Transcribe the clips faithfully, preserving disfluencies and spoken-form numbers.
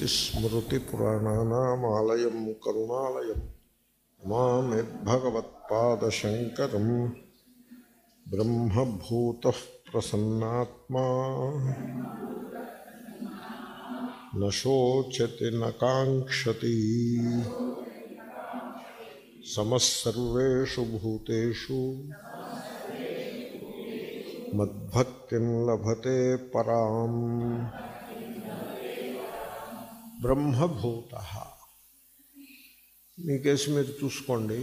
श्रुतिस्मृतिपुराणानामालयं करुणालयं नमामि भगवत्पादशङ्करं ब्रह्मभूतः प्रसन्नात्मा न शोचति न काङ्क्षति समः सर्वेषु भूतेषु मद्भक्तिं लभते पराम् ब्रह्मभूतः మీ కేసు మీరు చూసుకోండి.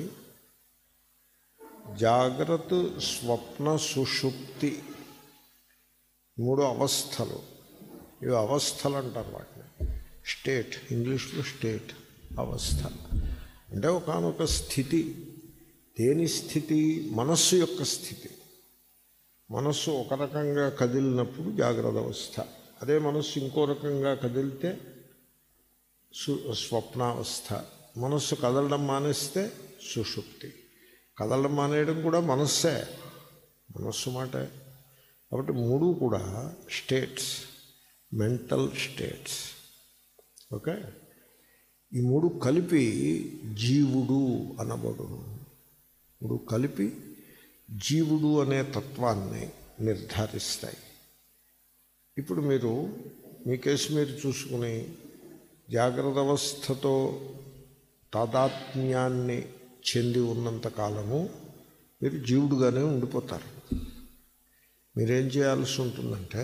జాగ్రత్త, స్వప్న, సుషుప్తి మూడు అవస్థలు. ఇవి అవస్థలు అంటారు వాటిని. స్టేట్, ఇంగ్లీష్లో స్టేట్, అవస్థ అంటే ఒకానొక స్థితి. దేని స్థితి? మనస్సు యొక్క స్థితి. మనస్సు ఒక రకంగా కదిలినప్పుడు జాగ్రత్త అవస్థ, అదే మనస్సు ఇంకో రకంగా కదిలితే సు స్వప్నావస్థ. మనస్సు కదలడం మానేస్తే సుషుప్తి. కదలడం మానేయడం కూడా మనస్సే, మనస్సు మాటే. కాబట్టి మూడు కూడా స్టేట్స్, మెంటల్ స్టేట్స్. ఓకే, ఈ మూడు కలిపి జీవుడు అనబడును. మూడు కలిపి జీవుడు అనే తత్వాన్ని నిర్ధారిస్తాయి. ఇప్పుడు మీరు మీ కేసు మీరు చూసుకుని జాగ్రత్త అవస్థతో తాదాత్మ్యాన్ని చెంది ఉన్నంతకాలము మీరు జీవుడుగానే ఉండిపోతారు. మీరేం చేయాల్సి ఉంటుందంటే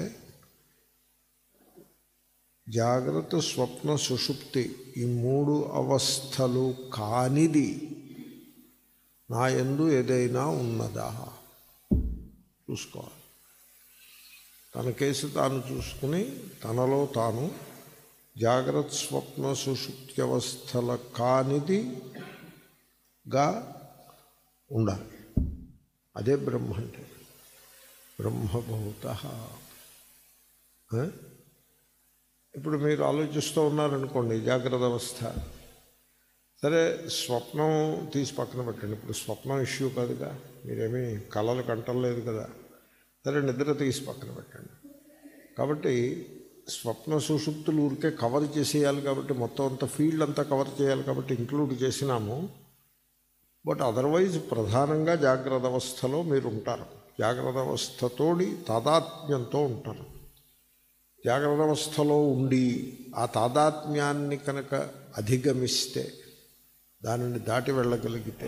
జాగ్రత్త, స్వప్న, సుషుప్తి ఈ మూడు అవస్థలు కానిది నా యందు ఏదైనా ఉన్నదా చూసుకోవాలి. తన కేసు తాను చూసుకుని తనలో తాను జాగ్రత్త, స్వప్న, సుషుప్తి అవస్థల కానిదిగా ఉండాలి. అదే బ్రహ్మ అంటే. బ్రహ్మభూతః. ఇప్పుడు మీరు ఆలోచిస్తూ ఉన్నారనుకోండి జాగ్రత్త అవస్థ. సరే, స్వప్నం తీసి పక్కన పెట్టండి. ఇప్పుడు స్వప్నం ఇష్యూ కాదుగా, మీరేమీ కళలు కంటలేదు కదా. సరే, నిద్ర తీసి పక్కన పెట్టండి. కాబట్టి స్వప్న సుషుప్తులు ఊరికే కవర్ చేసేయాలి కాబట్టి, మొత్తం అంతా ఫీల్డ్ అంతా కవర్ చేయాలి కాబట్టి ఇంక్లూడ్ చేసినాము. బట్ అదర్వైజ్ ప్రధానంగా జాగ్రత్త అవస్థలో మీరు ఉంటారు. జాగ్రత్త అవస్థతోడి తాదాత్మ్యంతో ఉంటారు. జాగ్రత్త అవస్థలో ఉండి ఆ తాదాత్మ్యాన్ని కనుక అధిగమిస్తే, దానిని దాటి వెళ్ళగలిగితే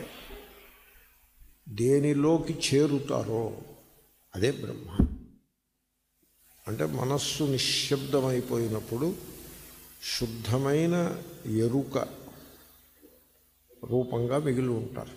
దేనిలోకి చేరుతారో అదే బ్రహ్మ. అంటే మనస్సు నిశ్శబ్దమైపోయినప్పుడు శుద్ధమైన ఎరుక రూపంగా మిగిలి ఉంటారు.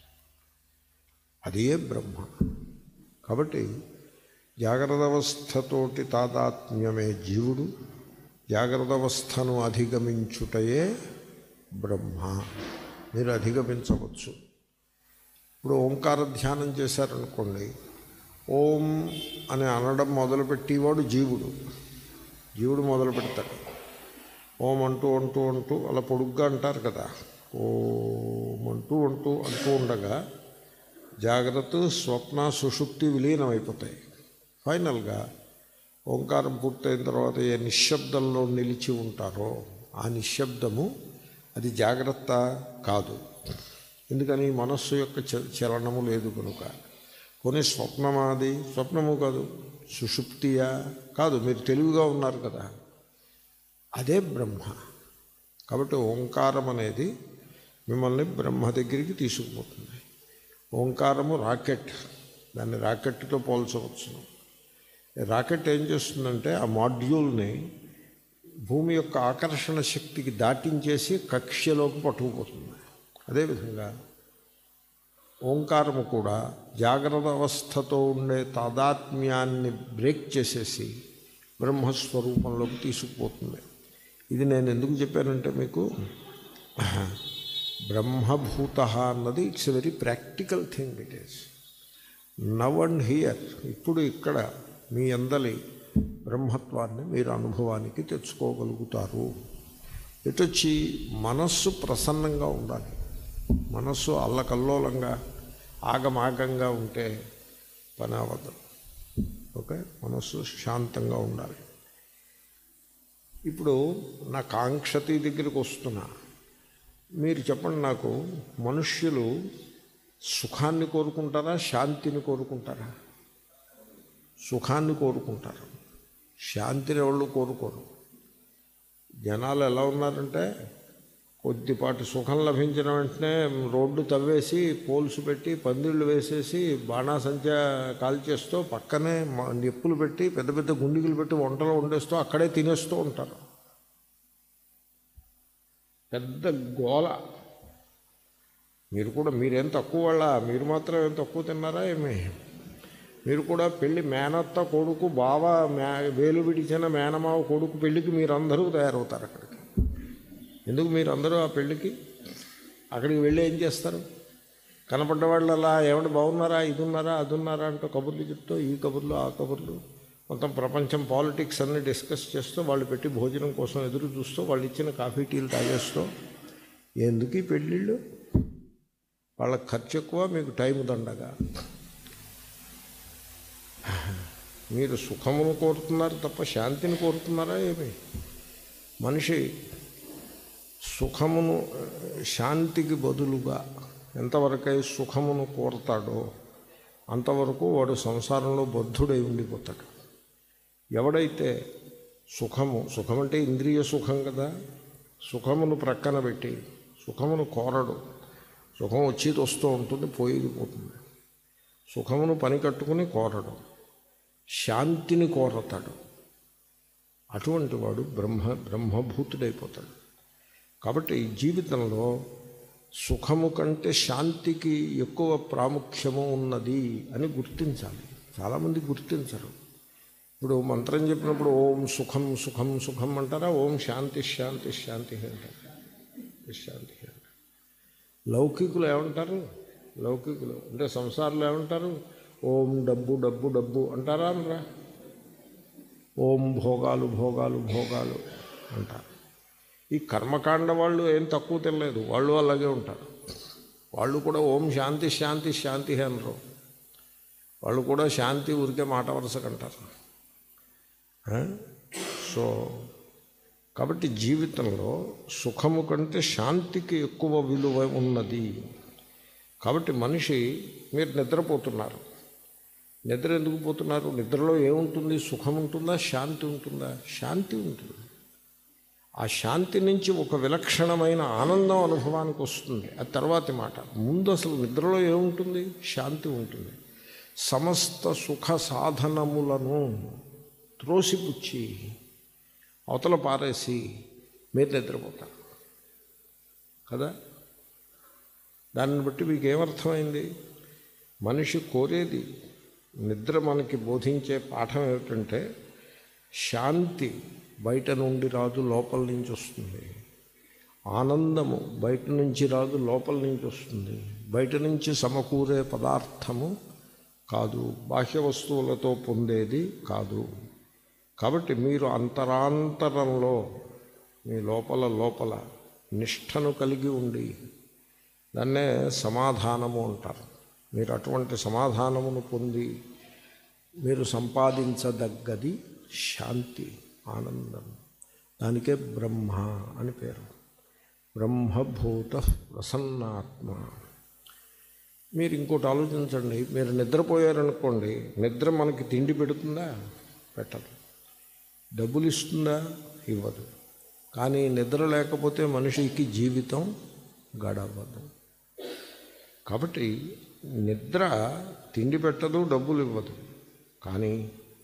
అదే బ్రహ్మ. కాబట్టి జాగ్రత్త అవస్థతోటి తాదాత్మ్యమే జీవుడు, జాగ్రత్త అవస్థను అధిగమించుటయే బ్రహ్మ. మీరు అధిగమించవచ్చు. ఇప్పుడు ఓంకార ధ్యానం చేశారనుకోండి, ఓం అని అనడం మొదలుపెట్టేవాడు జీవుడు. జీవుడు మొదలు పెడతాడు. ఓం అంటూ అంటూ అంటూ అలా పొడుగ్గా అంటారు కదా. ఓం అంటూ అంటూ అంటూ ఉండగా జాగ్రత్త, స్వప్న, సుషుప్తి విలీనం అయిపోతాయి. ఫైనల్గా ఓంకారం పూర్తయిన తర్వాత ఏ నిశ్శబ్దంలో నిలిచి ఉంటారో ఆ నిశ్శబ్దము అది జాగ్రత్త కాదు. ఎందుకని? మనస్సు యొక్క చలనము లేదు కనుక. కొన్ని స్వప్నమాది, స్వప్నము కాదు. సుషుప్తియా కాదు. మీరు తెలివిగా ఉన్నారు కదా, అదే బ్రహ్మ. కాబట్టి ఓంకారం అనేది మిమ్మల్ని బ్రహ్మ దగ్గరికి తీసుకుపోతుంది. ఓంకారము రాకెట్, దాన్ని రాకెట్తో పోల్చవచ్చు. రాకెట్ ఏం చేస్తుందంటే ఆ మాడ్యూల్ని భూమి యొక్క ఆకర్షణ శక్తికి దాటించేసి కక్ష్యలోకి పట్టుకుపోతుంది. అదేవిధంగా ఓంకారము కూడా జాగ్రత్త అవస్థతో ఉండే తాదాత్మ్యాన్ని బ్రేక్ చేసేసి బ్రహ్మస్వరూపంలోకి తీసుకుపోతుంది. ఇది నేను ఎందుకు చెప్పానంటే మీకు బ్రహ్మభూత అన్నది it's a very practical thing. It is now and here. ఇప్పుడు ఇక్కడ మీ అందలి బ్రహ్మత్వాన్ని మీరు అనుభవానికి తెచ్చుకోగలుగుతారు. ఇటొచ్చి మనస్సు ప్రసన్నంగా ఉండాలి. మనస్సు అల్లకల్లోలంగా ఆగమాగంగా ఉంటే పని అవ్వదు. ఓకే, మనస్సు శాంతంగా ఉండాలి. ఇప్పుడు నా కాంక్షతి దగ్గరికి వస్తున్నా. మీరు చెప్పండి నాకు, మనుష్యులు సుఖాన్ని కోరుకుంటారా, శాంతిని కోరుకుంటారా? సుఖాన్ని కోరుకుంటారు, శాంతిని ఎవళ్ళు కోరుకోరు. జనాలు ఎలా ఉన్నారంటే, కొద్దిపాటి సుఖం లభించిన వెంటనే రోడ్డు తవ్వేసి పోల్స్ పెట్టి పందిళ్ళు వేసేసి బాణాసంచా కాల్చేస్తూ పక్కనే నిప్పులు పెట్టి పెద్ద పెద్ద గుండిగులు పెట్టి వంటలు వండేస్తూ అక్కడే తినేస్తూ ఉంటారు. పెద్ద గోల. మీరు కూడా మీరేం తక్కువ వాళ్ళ, మీరు మాత్రం ఏం తక్కువ తిన్నారా ఏమి? మీరు కూడా పెళ్ళి మేనత్త కొడుకు బావ మే వేలు విడిచిన మేనమావ కొడుకు పెళ్ళికి మీరందరూ తయారవుతారు అక్కడికి. ఎందుకు మీరందరూ ఆ పెళ్ళికి అక్కడికి వెళ్ళి ఏం చేస్తారు? కనపడ్డ వాళ్ళు అలా ఏమంటే బాగున్నారా, ఇది ఉన్నారా, అది ఉన్నారా అంటూ కబుర్లు చెప్తూ ఈ కబుర్లు ఆ కబుర్లు మొత్తం ప్రపంచం పాలిటిక్స్ అన్నీ డిస్కస్ చేస్తూ వాళ్ళు పెట్టి భోజనం కోసం ఎదురు చూస్తూ వాళ్ళు ఇచ్చిన కాఫీ టీలు తాగేస్తూ, ఎందుకు ఈ పెళ్ళిళ్ళు? వాళ్ళకి ఖర్చు ఎక్కువ, మీకు టైం దండగా. మీరు సుఖమును కోరుతున్నారు తప్ప శాంతిని కోరుతున్నారా ఏమి? మనిషి సుఖమును శాంతికి బదులుగా ఎంతవరకై సుఖమును కోరతాడో అంతవరకు వాడు సంసారంలో బద్ధుడై ఉండిపోతాడు. ఎవడైతే సుఖము, సుఖం అంటే ఇంద్రియ సుఖం కదా, సుఖమును ప్రక్కన పెట్టి సుఖమును కోరడు. సుఖం వచ్చేది వస్తూ ఉంటుంది, పోయేది పోతుంది. సుఖమును పని కట్టుకుని కోరడు, శాంతిని కోరతాడు. అటువంటి వాడు బ్రహ్మ బ్రహ్మభూతుడైపోతాడు. కాబట్టి జీవితంలో సుఖము కంటే శాంతికి ఎక్కువ ప్రాముఖ్యము ఉన్నది అని గుర్తించాలి. చాలామంది గుర్తించరు. ఇప్పుడు మంత్రం చెప్పినప్పుడు ఓం సుఖం సుఖం సుఖం అంటారా, ఓం శాంతి శాంతి శాంతి అంటారు, శాంతి అంటారు. లౌకికులు ఏమంటారు? లౌకికులు అంటే సంసారంలో ఏమంటారు? ఓం డబ్బు డబ్బు డబ్బు అంటారా అనరా? ఓం భోగాలు భోగాలు భోగాలు అంటారు. ఈ కర్మకాండ వాళ్ళు ఏం తక్కువ తెలియలేదు, వాళ్ళు అలాగే ఉంటారు. వాళ్ళు కూడా ఓం శాంతి శాంతి శాంతి అనరు. వాళ్ళు కూడా శాంతి ఊరికే మాట వరుసకంటారు. సో కాబట్టి జీవితంలో సుఖము కంటే శాంతికి ఎక్కువ విలువ ఉన్నది. కాబట్టి మనిషి, మీరు నిద్రపోతున్నారు, నిద్ర ఎందుకు పోతున్నారు? నిద్రలో ఏముంటుంది? సుఖం ఉంటుందా, శాంతి ఉంటుందా? శాంతి ఉంటుంది. ఆ శాంతి నుంచి ఒక విలక్షణమైన ఆనందం అనుభవానికి వస్తుంది. అది తర్వాతి మాట. ముందు అసలు నిద్రలో ఏముంటుంది? శాంతి ఉంటుంది. సమస్త సుఖ సాధనములను త్రోసిపుచ్చి అవతల పారేసి మీరు నిద్రపోతారు కదా. దాన్ని బట్టి మీకు ఏమర్థమైంది? మనిషి కోరేది, నిద్ర మనకి బోధించే పాఠం ఏమిటంటే, శాంతి బయట నుండి రాదు, లోపల నుంచి వస్తుంది. ఆనందము బయట నుంచి రాదు, లోపల నుంచి వస్తుంది. బయట నుంచి సమకూరే పదార్థము కాదు, బాహ్య వస్తువులతో పొందేది కాదు. కాబట్టి మీరు అంతరాంతరంలో మీ లోపల లోపల నిష్ఠను కలిగి ఉండి, దాన్నే సమాధానము అంటారు. మీరు అటువంటి సమాధానమును పొంది మీరు సంపాదించదగ్గది శాంతి, ఆనందం. దానికే బ్రహ్మ అని పేరు. బ్రహ్మభూత ప్రసన్నాత్మ. మీరు ఇంకోటి ఆలోచించండి. మీరు నిద్రపోయారనుకోండి, నిద్ర మనకి తిండి పెడుతుందా? పెట్టదు. డబ్బులు ఇస్తుందా? ఇవ్వదు. కానీ నిద్ర లేకపోతే మనిషికి జీవితం గడవదు. కాబట్టి నిద్ర తిండి పెట్టదు, డబ్బులు ఇవ్వదు, కానీ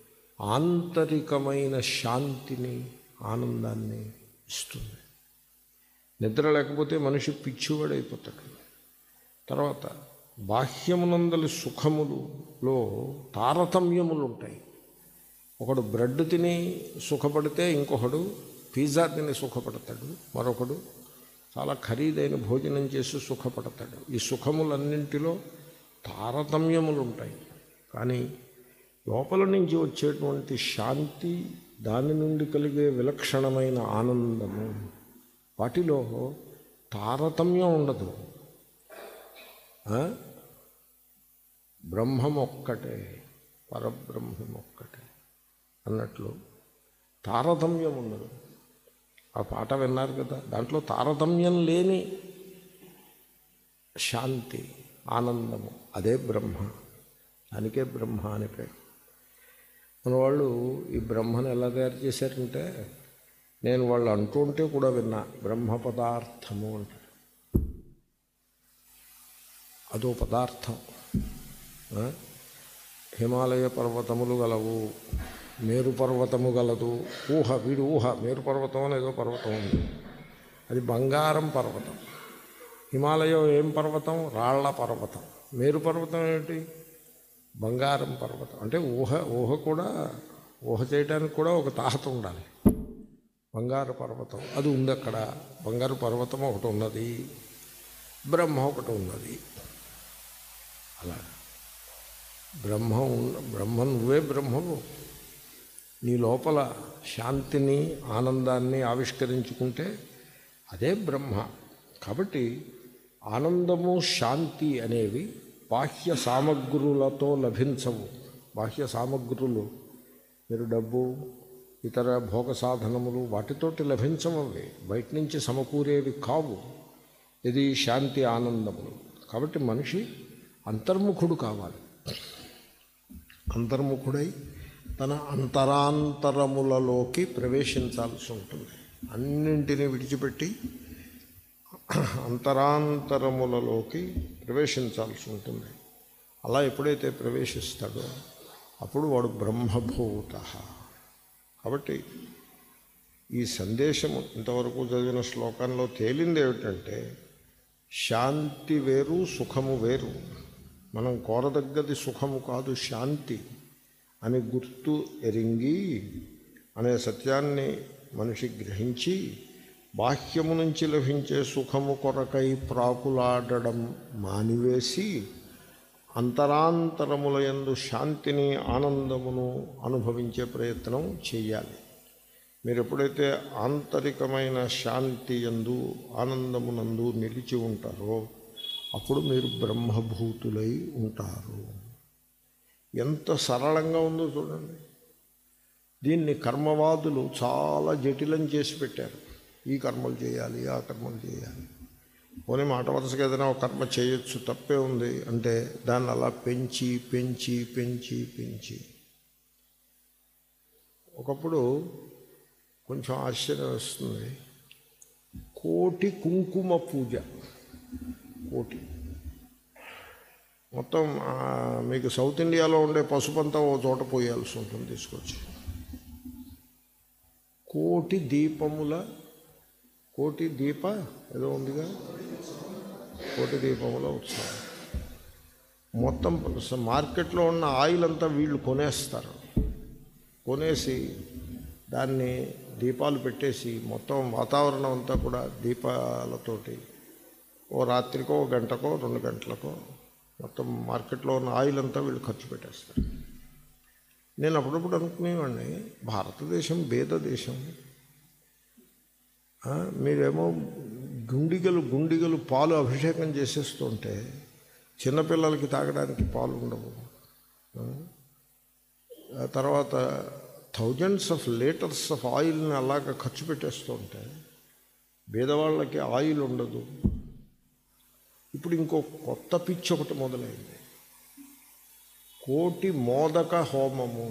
ఆంతరికమైన శాంతిని, ఆనందాన్ని ఇస్తుంది. నిద్ర లేకపోతే మనిషి పిచ్చివాడైపోతాడు. తర్వాత బాహ్యమునందలి సుఖములలో తారతమ్యములు ఉంటాయి. ఒకడు బ్రెడ్ తిని సుఖపడితే ఇంకొకడు పిజ్జా తిని సుఖపడతాడు, మరొకడు చాలా ఖరీదైన భోజనం చేసి సుఖపడతాడు. ఈ సుఖములన్నింటిలో తారతమ్యములు ఉంటాయి. కానీ లోపల నుంచి వచ్చేటువంటి శాంతి, దాని నుండి కలిగే విలక్షణమైన ఆనందము, వాటిలో తారతమ్యం ఉండదు. బ్రహ్మమొక్కటే, పరబ్రహ్మమొక్కటే అన్నట్లు తారతమ్యం ఉండదు. ఆ పాట విన్నారు కదా, దాంట్లో తారతమ్యం లేని శాంతి, ఆనందము, అదే బ్రహ్మ. దానికే బ్రహ్మ అని పేరు. మన వాళ్ళు ఈ బ్రహ్మను ఎలా తయారు చేశారంటే, నేను వాళ్ళు అంటుంటే కూడా విన్నా, బ్రహ్మ పదార్థము అంటారు. అదో పదార్థం. హిమాలయ పర్వతములు గలవు, మేరు పర్వతము గలదు. ఊహ, వీడు ఊహ, మేరు పర్వతం అని ఏదో పర్వతం ఉంది, అది బంగారం పర్వతం. హిమాలయం ఏం పర్వతం? రాళ్ల పర్వతం. మేరు పర్వతం ఏమిటి? బంగారం పర్వతం. అంటే ఊహ ఊహ కూడా ఊహ చేయడానికి కూడా ఒక తాహత ఉండాలి. బంగారు పర్వతం అది ఉంది అక్కడ. బంగారు పర్వతం ఒకటి ఉన్నది, బ్రహ్మ ఒకటి ఉన్నది. అలా బ్రహ్మ ఉన్న బ్రహ్మ నువ్వే బ్రహ్మవు. నీ లోపల శాంతిని, ఆనందాన్ని ఆవిష్కరించుకుంటే అదే బ్రహ్మ. కాబట్టి ఆనందము, శాంతి అనేవి బాహ్య సామగ్రులతో లభించవు. బాహ్య సామగ్రులు, మీరు డబ్బు, ఇతర భోగ సాధనములు, వాటితోటి లభించమవి, బయట నుంచి సమకూరేవి కావు. ఇది శాంతి, ఆనందములు. కాబట్టి మనిషి అంతర్ముఖుడు కావాలి. అంతర్ముఖుడై తన అంతరాంతరములలోకి ప్రవేశించాల్సి ఉంటుంది. అన్నింటినీ విడిచిపెట్టి అంతరాంతరములలోకి ప్రవేశించాల్సి ఉంటుంది. అలా ఎప్పుడైతే ప్రవేశిస్తాడో అప్పుడు వాడు బ్రహ్మభూత. కాబట్టి ఈ సందేశము ఇంతవరకు చదివిన శ్లోకంలో తేలింది ఏమిటంటే, శాంతి వేరు, సుఖము వేరు. మనం కోరదగ్గది సుఖము కాదు, శాంతి అని గుర్తు ఎరింగి అనే సత్యాన్ని మనిషి గ్రహించి, బాహ్యము నుంచి లభించే సుఖము కొరకై ప్రాకులాడడం మానివేసి అంతరాంతరములయందు శాంతిని, ఆనందమును అనుభవించే ప్రయత్నం చేయాలి. మీరు ఎప్పుడైతే ఆంతరికమైన శాంతి యందు, ఆనందమునందు నిలిచి ఉంటారో అప్పుడు మీరు బ్రహ్మభూతులై ఉంటారు. ఎంత సరళంగా ఉందో చూడండి. దీన్ని కర్మవాదులు చాలా జటిలం చేసి పెట్టారు. ఈ కర్మలు చేయాలి, ఆ కర్మలు చేయాలి. పోనీ మాట వరుసగా ఏదైనా ఒక కర్మ చేయొచ్చు, తప్పే ఉంది అంటే దాన్ని అలా పెంచి పెంచి పెంచి పెంచి ఒకప్పుడు కొంచెం ఆశ్చర్యం వస్తుంది. కోటి కుంకుమ పూజ, కోటి మొత్తం మీకు సౌత్ ఇండియాలో ఉండే పసుపంతా ఓ చోట పోయాల్సి ఉంటుంది తీసుకొచ్చి. కోటి దీపముల, కోటి దీప ఏదో ఉందిగా, కోటి దీపముల ఉత్సవం. మొత్తం మార్కెట్లో ఉన్న ఆయిల్ అంతా వీళ్ళు కొనేస్తారు. కొనేసి దాన్ని దీపాలు పెట్టేసి మొత్తం వాతావరణం అంతా కూడా దీపాలతోటి ఓ రాత్రికో, ఓ గంటకో, రెండు గంటలకో మొత్తం మార్కెట్లో ఉన్న ఆయిల్ అంతా వీళ్ళు ఖర్చు పెట్టేస్తారు. నేను అప్పుడప్పుడు అనుకునేవాడిని, భారతదేశం భేద దేశం, మీరేమో గుండిగలు గుండిగలు పాలు అభిషేకం చేసేస్తుంటే చిన్నపిల్లలకి తాగడానికి పాలు ఉండవు. తర్వాత థౌజండ్స్ ఆఫ్ లీటర్స్ ఆఫ్ ఆయిల్ని అలాగా ఖర్చు పెట్టేస్తూ ఉంటే పేదవాళ్ళకి ఆయిల్ ఉండదు. ఇప్పుడు ఇంకో కొత్త పిచ్చి ఒకటి మొదలైంది, కోటి మోదక హోమము.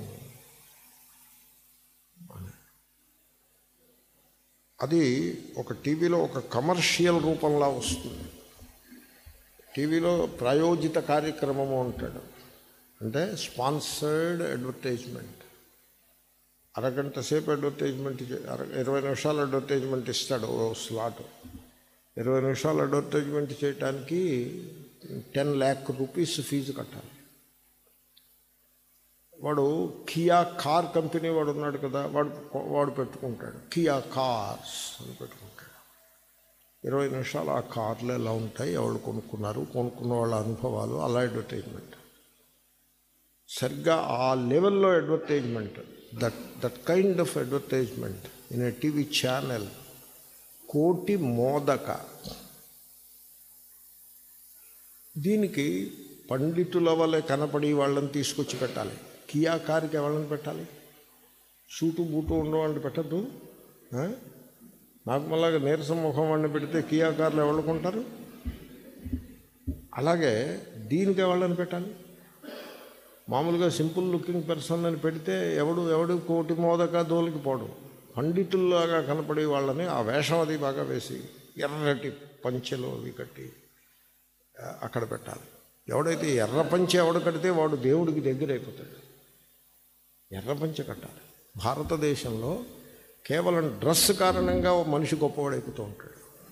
అది ఒక టీవీలో ఒక కమర్షియల్ రూపంలా వస్తుంది. టీవీలో ప్రాయోజిత కార్యక్రమము అంటాడు, అంటే స్పాన్సర్డ్ అడ్వర్టైజ్మెంట్. అరగంట సేపు అడ్వర్టైజ్మెంట్, అర ఇరవై నిమిషాలు అడ్వర్టైజ్మెంట్ ఇస్తాడు ఓ స్లాట్. ఇరవై నిమిషాలు అడ్వర్టైజ్మెంట్ చేయడానికి టెన్ ల్యాక్ రూపీస్ ఫీజు కట్టాలి. వాడు కియా కార్ కంపెనీ వాడు ఉన్నాడు కదా, వాడు వాడు పెట్టుకుంటాడు కియా కార్స్ అని పెట్టుకుంటాడు. ఇరవై నిమిషాలు ఆ కార్లు ఎలా ఉంటాయి, ఎవరు కొనుక్కున్నారు, కొనుక్కున్న వాళ్ళ అనుభవాలు, అలా అడ్వర్టైజ్మెంట్. సరిగ్గా ఆ లెవెల్లో advertisement, that that kind of advertisement in a TV channel. కోటి మోదక. దీనికి పండితుల వలె కనపడి వాళ్ళని తీసుకొచ్చి పెట్టాలి. కియా కార్కి ఎవరిని పెట్టాలి? సూటు బూటు ఉండవాళ్ళని పెట్టద్దు. నాకు మళ్ళా నీరసం ముఖం వాడిని పెడితే కియా కార్లు ఎవరు కొంటారు? అలాగే దీనికి ఎవళ్ళని పెట్టాలి? మామూలుగా సింపుల్ లుకింగ్ పర్సన్ అని పెడితే ఎవడు ఎవడు కోటి మోదక దోలికి పోవడం, పండితుల్లాగా కనపడే వాళ్ళని ఆ వేషం అది బాగా వేసి ఎర్రటి పంచెలు అవి కట్టి అక్కడ పెట్టాలి. ఎవడైతే ఎర్ర పంచె ఎవడు కడితే వాడు దేవుడికి దగ్గర అయిపోతాడు. ఎర్ర పంచె కట్టాలి. భారతదేశంలో కేవలం డ్రెస్ కారణంగా మనిషి గొప్పవాడైపోతూ ఉంటాడు.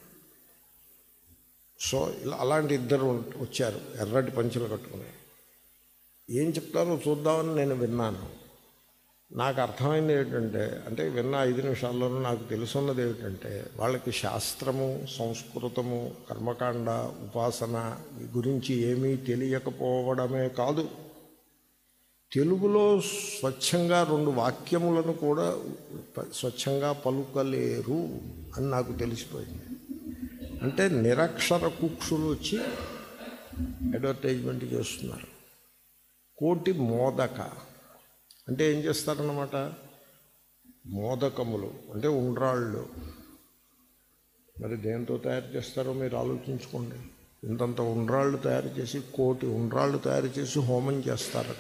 సో ఇలా అలాంటి ఇద్దరు వచ్చారు ఎర్రటి పంచెలు కట్టుకుని. ఏం చెప్తారో చూద్దామని నేను విన్నాను. నాకు అర్థమైంది ఏమిటంటే, అంటే విన్న ఐదు నిమిషాల్లోనూ నాకు తెలుసున్నది ఏమిటంటే, వాళ్ళకి శాస్త్రము, సంస్కృతము, కర్మకాండ, ఉపాసన గురించి ఏమీ తెలియకపోవడమే కాదు, తెలుగులో స్వచ్ఛంగా రెండు వాక్యములను కూడా స్వచ్ఛంగా పలుకలేరు అని నాకు తెలిసిపోయింది. అంటే నిరక్షర కుక్షులు వచ్చి అడ్వర్టైజ్మెంట్ చేస్తున్నారు. కోటి మోదక అంటే ఏం చేస్తారన్నమాట, మోదకములు అంటే ఉండ్రాళ్ళు. మరి దేంతో తయారు చేస్తారో మీరు ఆలోచించుకోండి. ఇంతంత ఉండ్రాళ్ళు తయారు చేసి, కోటి ఉండ్రాళ్ళు తయారు చేసి హోమం చేస్తారట.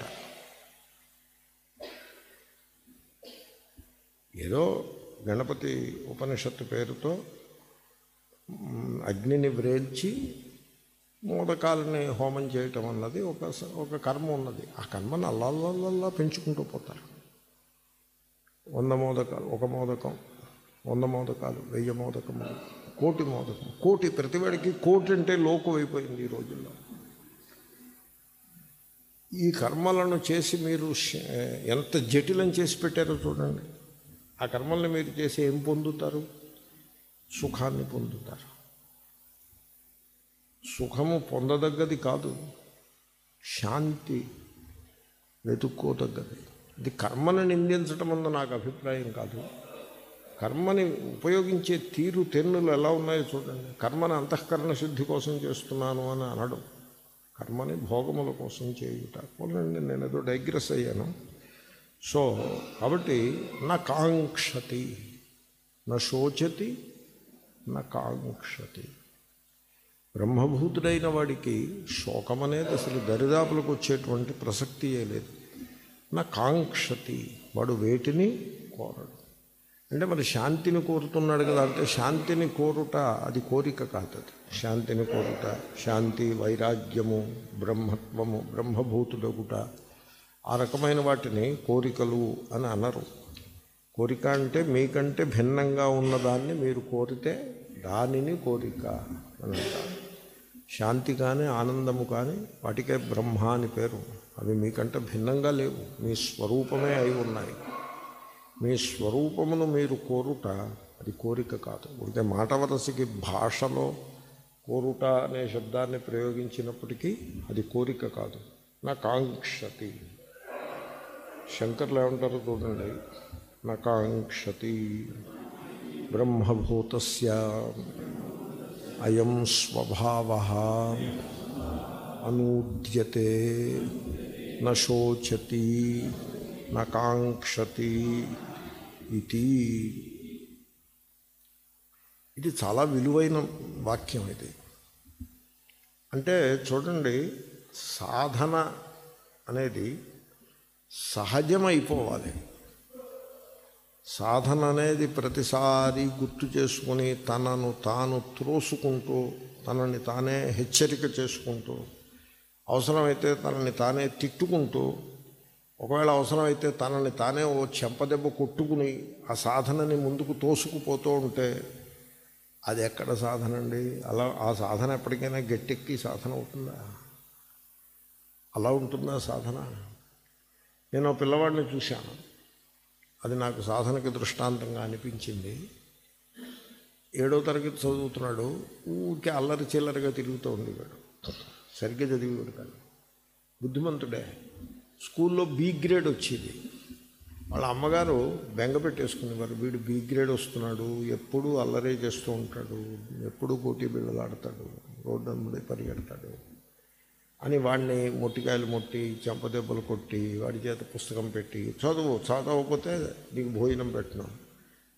ఏదో గణపతి ఉపనిషత్తు పేరుతో అగ్నిని వ్రేల్చి మోదకాలని హోమం చేయటం అన్నది ఒక ఒక కర్మ ఉన్నది. ఆ కర్మను అల్లాల్లా పెంచుకుంటూ పోతారు. వంద మోదకాలు, ఒక మోదకం, వంద మోదకాలు, వెయ్యి మోదకము, కోటి మోదకం, కోటి. ప్రతివాడికి కోటి అంటే లోకు అయిపోయింది ఈ రోజుల్లో. ఈ కర్మలను చేసి మీరు ఎంత జటిలం చేసి పెట్టారో చూడండి. ఆ కర్మల్ని మీరు చేసి ఏం పొందుతారు? సుఖాన్ని పొందుతారు. సుఖము పొందదగ్గది కాదు, శాంతి వెతుక్కోదగ్గది. ఇది కర్మను నిందించటం అన్న నాకు అభిప్రాయం కాదు. కర్మని ఉపయోగించే తీరు తెన్నులు ఎలా ఉన్నాయో చూడండి. కర్మని అంతఃకరణ శుద్ధి కోసం చేస్తున్నాను అని అనడం, కర్మని భోగముల కోసం చేయుట. పోలండి, నేను ఏదో డైగ్రెస్ అయ్యాను. సో కాబట్టి నా కాంక్షతి, నా శోచతి, నా కాంక్షతి. బ్రహ్మభూతుడైన వాడికి శోకం అనేది అసలు దరిదాపులకు వచ్చేటువంటి ప్రసక్తియే లేదు. నా కాంక్షతి, వాడు వేటిని కోరడు. అంటే మరి శాంతిని కోరుతున్నాడు కదా, అంటే శాంతిని కోరుట అది కోరిక కాదు. అది శాంతిని కోరుట, శాంతి, వైరాగ్యము, బ్రహ్మత్వము, బ్రహ్మభూతుడగుట, ఆ రకమైన వాటిని కోరికలు అని అనరు. కోరిక అంటే మీకంటే భిన్నంగా ఉన్నదాన్ని మీరు కోరితే దానిని కోరిక అని అంటారు. శాంతి కానీ ఆనందము కానీ వాటికే బ్రహ్మ అని పేరు. అవి మీకంటే భిన్నంగా లేవు, మీ స్వరూపమే అయి ఉన్నాయి. మీ స్వరూపమును మీరు కోరుట అది కోరిక కాదు. అంటే మాట వరసకి భాషలో కోరుట అనే శబ్దాన్ని ప్రయోగించినప్పటికీ అది కోరిక కాదు. నా కాంక్షతి. శంకర్లు ఏమంటారు చూడండి, నా కాంక్షతి బ్రహ్మభూతస్య అయం స్వభావః అనూద్యతే న శోచతి న కాంక్షతి ఇది. ఇది చాలా విలువైన వాక్యం. ఇది అంటే చూడండి, సాధన అనేది సహజమైపోవాలి. సాధన అనేది ప్రతిసారి గుర్తు చేసుకుని తనను తాను త్రోసుకుంటూ, తనని తానే హెచ్చరిక చేసుకుంటూ, అవసరమైతే తనని తానే తిట్టుకుంటూ, ఒకవేళ అవసరమైతే తనని తానే ఓ చెంపదెబ్బ కొట్టుకుని ఆ సాధనని ముందుకు తోసుకుపోతూ ఉంటే అది ఎక్కడ సాధన అండి? అలా ఆ సాధన ఎప్పటికైనా గట్టెక్కి సాధన అవుతుందా? అలా ఉంటుందా సాధన? నేను ఆ పిల్లవాడిని చూశాను, అది నాకు సాధనకి దృష్టాంతంగా అనిపించింది. ఏడో తరగతి చదువుతున్నాడు, ఊరికే అల్లరి చిల్లరిగా తిరుగుతూ ఉండేవాడు, సరిగ్గా చదివేవాడు కాదు, బుద్ధిమంతుడే. స్కూల్లో బీ గ్రేడ్ వచ్చేది. వాళ్ళ అమ్మగారు బెంగ పెట్టేసుకునేవారు, వీడు బీ గ్రేడ్ వస్తున్నాడు, ఎప్పుడూ అల్లరే చేస్తూ ఉంటాడు, ఎప్పుడూ కోటి బిళ్ళలు ఆడతాడు, రోడ్డు అమ్ముడే పరిగెడతాడు అని వాడిని మొట్టికాయలు మొట్టి, చెంపదెబ్బలు కొట్టి, వాడి చేత పుస్తకం పెట్టి, చదువు చదవకపోతే నీకు భోజనం పెట్టను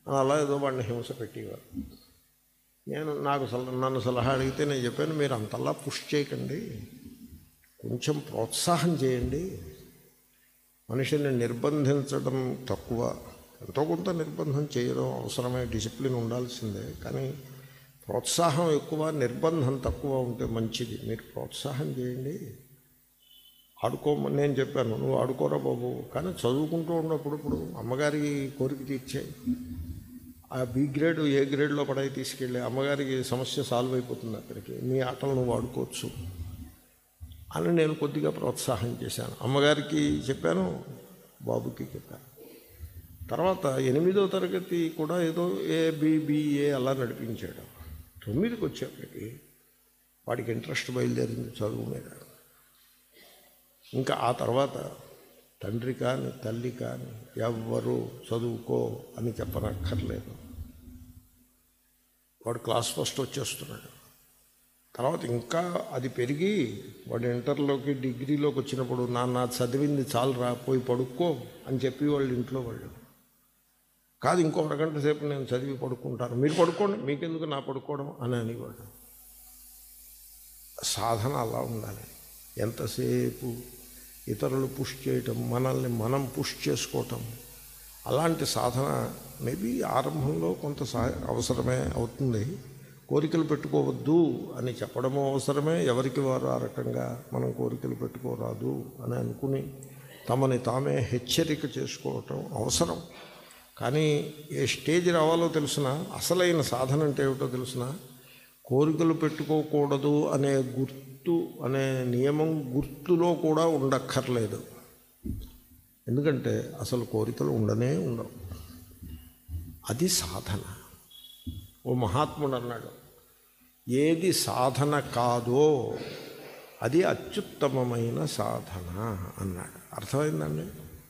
అని అలా ఏదో వాడిని హింస పెట్టేవారు. నేను నాకు సలహా నన్ను సలహా అడిగితే నేను చెప్పాను, మీరు అంతలా పుష్ చేయకండి, కొంచెం ప్రోత్సాహం చేయండి. మనిషిని నిర్బంధించడం తక్కువ, ఎంతో కొంత నిర్బంధం చేయడం అవసరమే, డిసిప్లిన్ ఉండాల్సిందే. కానీ ప్రోత్సాహం ఎక్కువ, నిర్బంధం తక్కువ ఉంటే మంచిది. మీరు ప్రోత్సాహం చేయండి, ఆడుకోమని నేను చెప్పాను. నువ్వు ఆడుకోరా బాబు, కానీ చదువుకుంటూ ఉన్నప్పుడు ఇప్పుడు అమ్మగారి కోరిక తీర్చాయి, ఆ బి గ్రేడ్ ఏ గ్రేడ్లో పడాయి తీసుకెళ్ళి అమ్మగారికి సమస్య సాల్వ్ అయిపోతుంది, అక్కడికి మీ ఆటలు నువ్వు ఆడుకోవచ్చు అని నేను కొద్దిగా ప్రోత్సాహం చేశాను. అమ్మగారికి చెప్పాను, బాబుకి చెప్పాను. తర్వాత ఎనిమిదో తరగతి కూడా ఏదో ఏ బీబీఏ అలా నడిపించాడు. తొమ్మిదికి వచ్చేప్పటికి వాడికి ఇంట్రెస్ట్ బయలుదేరింది చదువు మీద. ఇంకా ఆ తర్వాత తండ్రి కానీ తల్లి కానీ ఎవ్వరూ చదువుకో అని చెప్పనక్కర్లేదు, వాడు క్లాస్ ఫస్ట్ వచ్చేస్తున్నాడు. తర్వాత ఇంకా అది పెరిగి వాడు ఇంటర్లోకి డిగ్రీలోకి వచ్చినప్పుడు నాన్న చదివింది చాలురా పోయి పడుకో అని చెప్పి వాళ్ళు ఇంట్లో వాళ్ళు, కాదు ఇంకో అరగంట సేపు నేను చదివి పడుకుంటాను, మీరు పడుకోండి, మీకెందుకు నా పడుకోవడం అని అనేవాడు. సాధన అలా ఉండాలి. ఎంతసేపు ఇతరులు పుష్ చేయటం, మనల్ని మనం పుష్ చేసుకోవటం, అలాంటి సాధన మేబీ ఆరంభంలో కొంత సా అవసరమే అవుతుంది. కోరికలు పెట్టుకోవద్దు అని చెప్పడము అవసరమే. ఎవరికి వారు ఆ రకంగా మనం కోరికలు పెట్టుకోరాదు అని అనుకుని తమని తామే హెచ్చరిక చేసుకోవటం అవసరం. కానీ ఏ స్టేజ్ రావాలో తెలిసిన, అసలైన సాధన అంటే ఏమిటో తెలిసిన, కోరికలు పెట్టుకోకూడదు అనే గుర్తు అనే నియమం గుర్తులో కూడా ఉండక్కర్లేదు. ఎందుకంటే అసలు కోరికలు ఉండనే ఉండవు. అది సాధన. ఓ మహాత్ముడు అన్నాడు, ఏది సాధన కాదో అది అత్యుత్తమమైన సాధన అన్నాడు. అర్థమైందండి?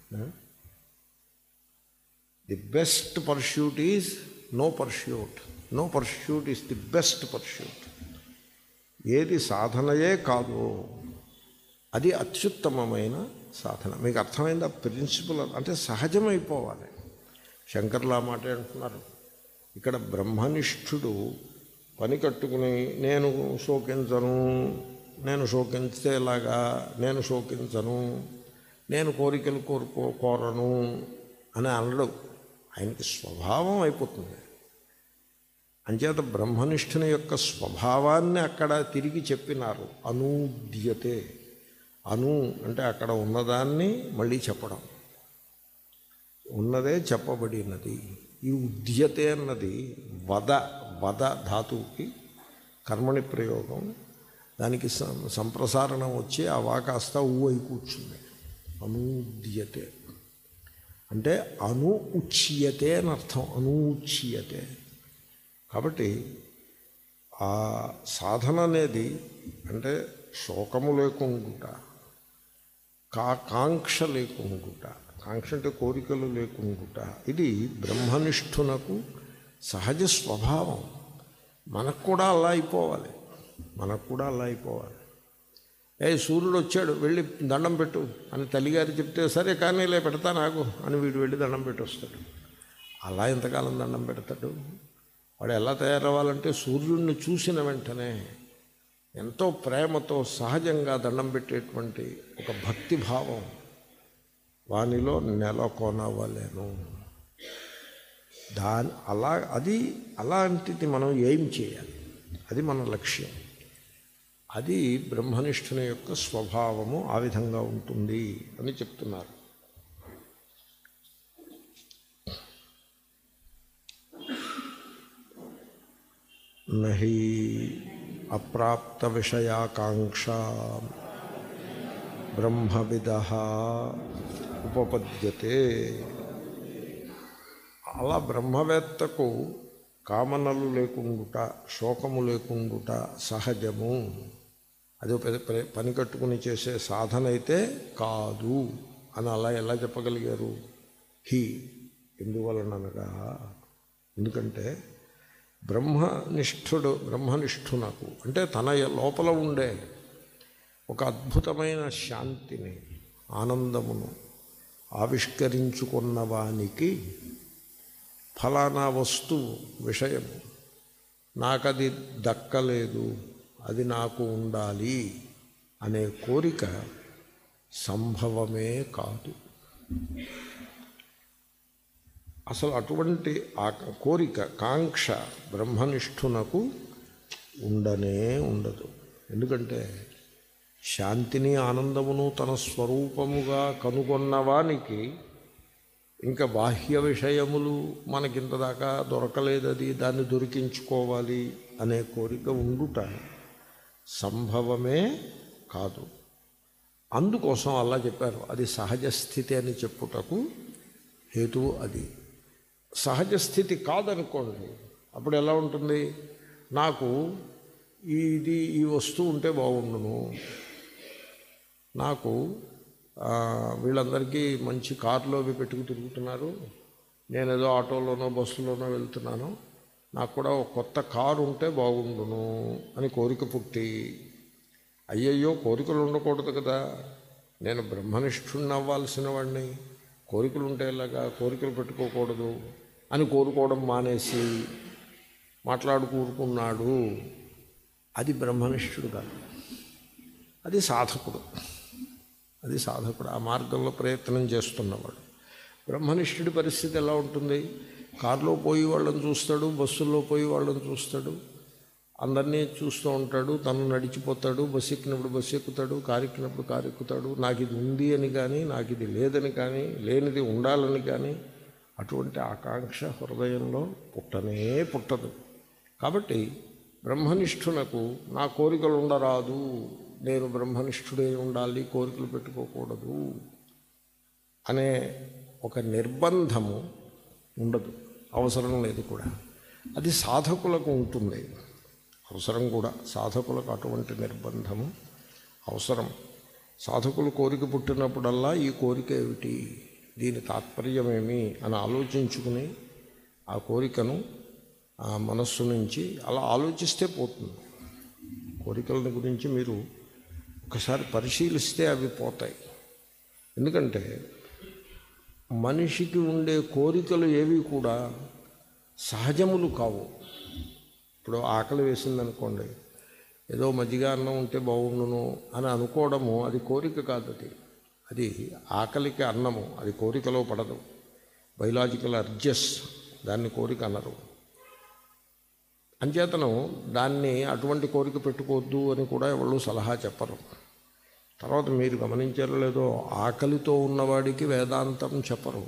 The best pursuit is no pursuit, no pursuit is the best pursuit. ఏది సాధనయే కాదో అది అత్యుత్తమమైన సాధన. మీకు అర్థమైందా ప్రిన్సిపల్? అంటే సహజమైపోవాలి. శంకర్లు ఆ మాట అంటున్నారు. ఇక్కడ బ్రహ్మనిష్ఠుడు పని కట్టుకుని నేను శోకించను, నేను శోకించేలాగా నేను శోకించను, నేను కోరికలు కోరుకో కోరను అని అనడు. ఆయనకి స్వభావం అయిపోతుంది. అంచేత బ్రహ్మనిష్ఠుని యొక్క స్వభావాన్ని అక్కడ తిరిగి చెప్పినారు. అనూద్యతే. అను అంటే అక్కడ ఉన్నదాన్ని మళ్ళీ చెప్పడం, ఉన్నదే చెప్పబడినది. ఈ ఉద్యతే అన్నది వద వద ధాతువుకి కర్మణి ప్రయోగం, దానికి సంప్రసారణం వచ్చి ఆ వాకాస్త ఊ అయి కూర్చుంది. అనూద్యతే అంటే అను ఉచ్యతే అని అర్థం. అనూచ్యతే. కాబట్టి ఆ సాధన అనేది అంటే శోకము లేకుండా, కా కాంక్ష లేకుండా, కాంక్ష అంటే కోరికలు లేకుండా, ఇది బ్రహ్మనిష్ఠునకు సహజ స్వభావం. మనకు కూడా అలా అయిపోవాలి, మనకు కూడా అలా అయిపోవాలి. ఏ సూర్యుడు వచ్చాడు వెళ్ళి దండం పెట్టు అని తల్లిగారు చెప్తే సరే కానీ లే పెడతా నాకు అని వీడు వెళ్ళి దండం పెట్టి వస్తాడు. అలా ఎంతకాలం దండం పెడతాడు? వాడు ఎలా తయారవ్వాలంటే సూర్యుడిని చూసిన వెంటనే ఎంతో ప్రేమతో సహజంగా దండం పెట్టేటువంటి ఒక భక్తి భావం వానిలో నెలకొనవలెను. దాని అలా అది అలాంటిది మనం ఏం చేయాలి, అది మన లక్ష్యం. అది బ్రహ్మనిష్ఠుని యొక్క స్వభావము ఆ విధంగా ఉంటుంది అని చెప్తున్నారు. నహి అప్రాప్త విషయాకాంక్ష బ్రహ్మవిదః ఉపపద్యతే. అలా బ్రహ్మవేత్తకు కామనలు లేకుండుట, శోకము లేకుండుట సహజము. అది పని కట్టుకుని చేసే సాధన అయితే కాదు అని అలా ఎలా చెప్పగలిగారు? హి ఎందువలననగా, ఎందుకంటే బ్రహ్మనిష్ఠుడు బ్రహ్మనిష్ఠునకు అంటే తన లోపల ఉండే ఒక అద్భుతమైన శాంతిని, ఆనందమును ఆవిష్కరించుకున్న వానికి ఫలానా వస్తువు విషయము నాకది దక్కలేదు, అది నాకు ఉండాలి అనే కోరిక సంభవమే కాదు. అసలు అటువంటి ఆ కోరిక కాంక్ష బ్రహ్మనిష్ఠునకు ఉండనే ఉండదు. ఎందుకంటే శాంతిని ఆనందమును తన స్వరూపముగా కనుగొన్నవానికి ఇంకా బాహ్య విషయములు మనకింత దాకా దొరకలేదది, దాన్ని దొరికించుకోవాలి అనే కోరిక ఉండుట సంభవమే కాదు. అందుకోసం అలా చెప్పారు. అది సహజ స్థితి అని చెప్పుటకు హేతువు అది. సహజ స్థితి కాదనుకోండి, అప్పుడు ఎలా ఉంటుంది? నాకు ఇది ఈ వస్తువు ఉంటే బాగుండును, నాకు వీళ్ళందరికీ మంచి కారులో అవి పెట్టుకు తిరుగుతున్నారు, నేనేదో ఆటోలోనో బస్సులోనో వెళ్తున్నాను, నాకు కూడా ఒక కొత్త కారు ఉంటే బాగుండును అని కోరిక పుట్టి, అయ్యయ్యో కోరికలు ఉండకూడదు కదా, నేను బ్రహ్మనిష్ఠుణ్ణి అవ్వాల్సిన వాడిని, కోరికలు ఉంటేలాగా కోరికలు పెట్టుకోకూడదు అని కోరుకోవడం మానేసి మాట్లాడుకూరుకున్నాడు. అది బ్రహ్మనిష్ఠుడు కాదు, అది సాధకుడు. అది సాధకుడు, ఆ మార్గంలో ప్రయత్నం చేస్తున్నవాడు. బ్రహ్మనిష్ఠుడి పరిస్థితి ఎలా ఉంటుంది? కారులో పోయి వాళ్ళని చూస్తాడు, బస్సుల్లో పోయి వాళ్ళని చూస్తాడు, అందరినీ చూస్తూ ఉంటాడు, తను నడిచిపోతాడు, బస్సు ఎక్కినప్పుడు బస్సు ఎక్కుతాడు, కారు ఎక్కినప్పుడు కారు ఎక్కుతాడు. నాకు ఇది ఉంది అని కానీ, నాకు ఇది లేదని కానీ, లేనిది ఉండాలని కానీ అటువంటి ఆకాంక్ష హృదయంలో పుట్టనే పుట్టదు. కాబట్టి బ్రహ్మనిష్ఠునకు నా కోరికలు ఉండరాదు, నేను బ్రహ్మనిష్ఠుడే ఉండాలి, కోరికలు పెట్టుకోకూడదు అనే ఒక నిర్బంధము ఉండదు, అవసరం లేదు కూడా. అది సాధకులకు ఉంటుంది, అవసరం కూడా. సాధకులకు అటువంటి నిర్బంధము అవసరం. సాధకులు కోరిక పుట్టినప్పుడల్లా ఈ కోరిక ఏమిటి, దీని తాత్పర్యమేమి అని ఆలోచించుకుని ఆ కోరికను ఆ మనస్సు నుంచి అలా ఆలోచిస్తే పోతుంది. కోరికల గురించి మీరు ఒకసారి పరిశీలిస్తే అవి పోతాయి. ఎందుకంటే మనిషికి ఉండే కోరికలు ఏవి కూడా సహజములు కావు. ఇప్పుడు ఆకలి వేసిందనుకోండి, ఏదో మజ్జిగ అన్నం ఉంటే బాగుండును అని అనుకోవడము అది కోరిక కాదు. అది అది ఆకలికి అన్నము, అది కోరికలో పడదు. బయలాజికల్ అర్జెస్ దాన్ని కోరిక అనరు. అంచేతను దాన్ని అటువంటి కోరిక పెట్టుకోవద్దు అని కూడా ఎవరు సలహా చెప్పరు. తర్వాత మీరు గమనించారో లేదో, ఆకలితో ఉన్నవాడికి వేదాంతం చెప్పరు,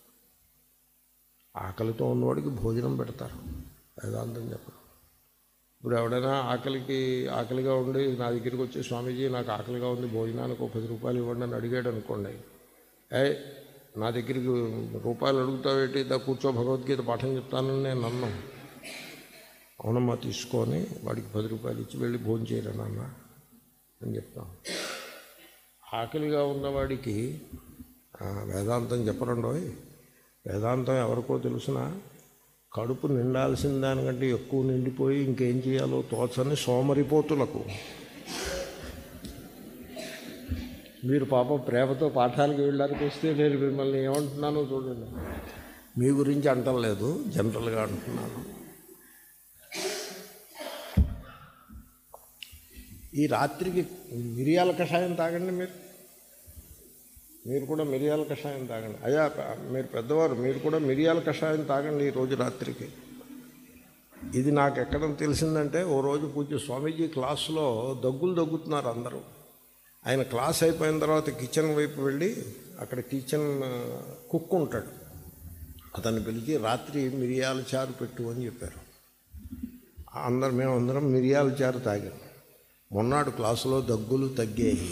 ఆకలితో ఉన్నవాడికి భోజనం పెడతారు, వేదాంతం చెప్పరు. ఇప్పుడు ఎవడైనా ఆకలికి ఆకలిగా ఉండి నా దగ్గరికి వచ్చి స్వామీజీ నాకు ఆకలిగా ఉంది, భోజనానికి ఒక పది రూపాయలు ఇవ్వండి అని అడిగాడు అనుకోండి, ఏ నా దగ్గరికి రూపాయలు అడుగుతావేటి, దా కూర్చో భగవద్గీత పాఠం చెప్తానని నేను అన్నాను. అవునమ్మా తీసుకొని వాడికి పది రూపాయలు ఇచ్చి వెళ్ళి భోజనం చేయరా నాన్న అని చెప్తాం. ఆకలిగా ఉన్నవాడికి వేదాంతం చెప్పరండోయ్. వేదాంతం ఎవరికో తెలుసిన కడుపు నిండాల్సిన దానికంటే ఎక్కువ నిండిపోయి ఇంకేం చేయాలో తోచని సోమరిపోతులకు మీరు పాపం ప్రేమతో పాఠాలకు వెళ్ళడానికి వస్తే నేను మిమ్మల్ని ఏమంటున్నానో చూడండి. మీ గురించి అంటం లేదు, జనరల్గా అంటున్నాను. ఈ రాత్రికి మిరియాల కషాయం తాగండి. మీరు మీరు కూడా మిరియాల కషాయం తాగండి. అయ్యా మీరు పెద్దవారు, మీరు కూడా మిరియాల కషాయం తాగండి ఈరోజు రాత్రికి. ఇది నాకు ఎక్కడ తెలిసిందంటే, ఓ రోజు పూజ్య స్వామీజీ క్లాసులో దగ్గులు దగ్గుతున్నారు అందరూ. ఆయన క్లాస్ అయిపోయిన తర్వాత కిచెన్ వైపు వెళ్ళి, అక్కడ కిచెన్ కుక్ ఉంటాడు, అతన్ని పిలిచి రాత్రి మిరియాల చారు పెట్టు అని చెప్పారు. అందరం మేమందరం మిరియాల చారు తాగాం. మొన్నాడు క్లాసులో దగ్గులు తగ్గాయి.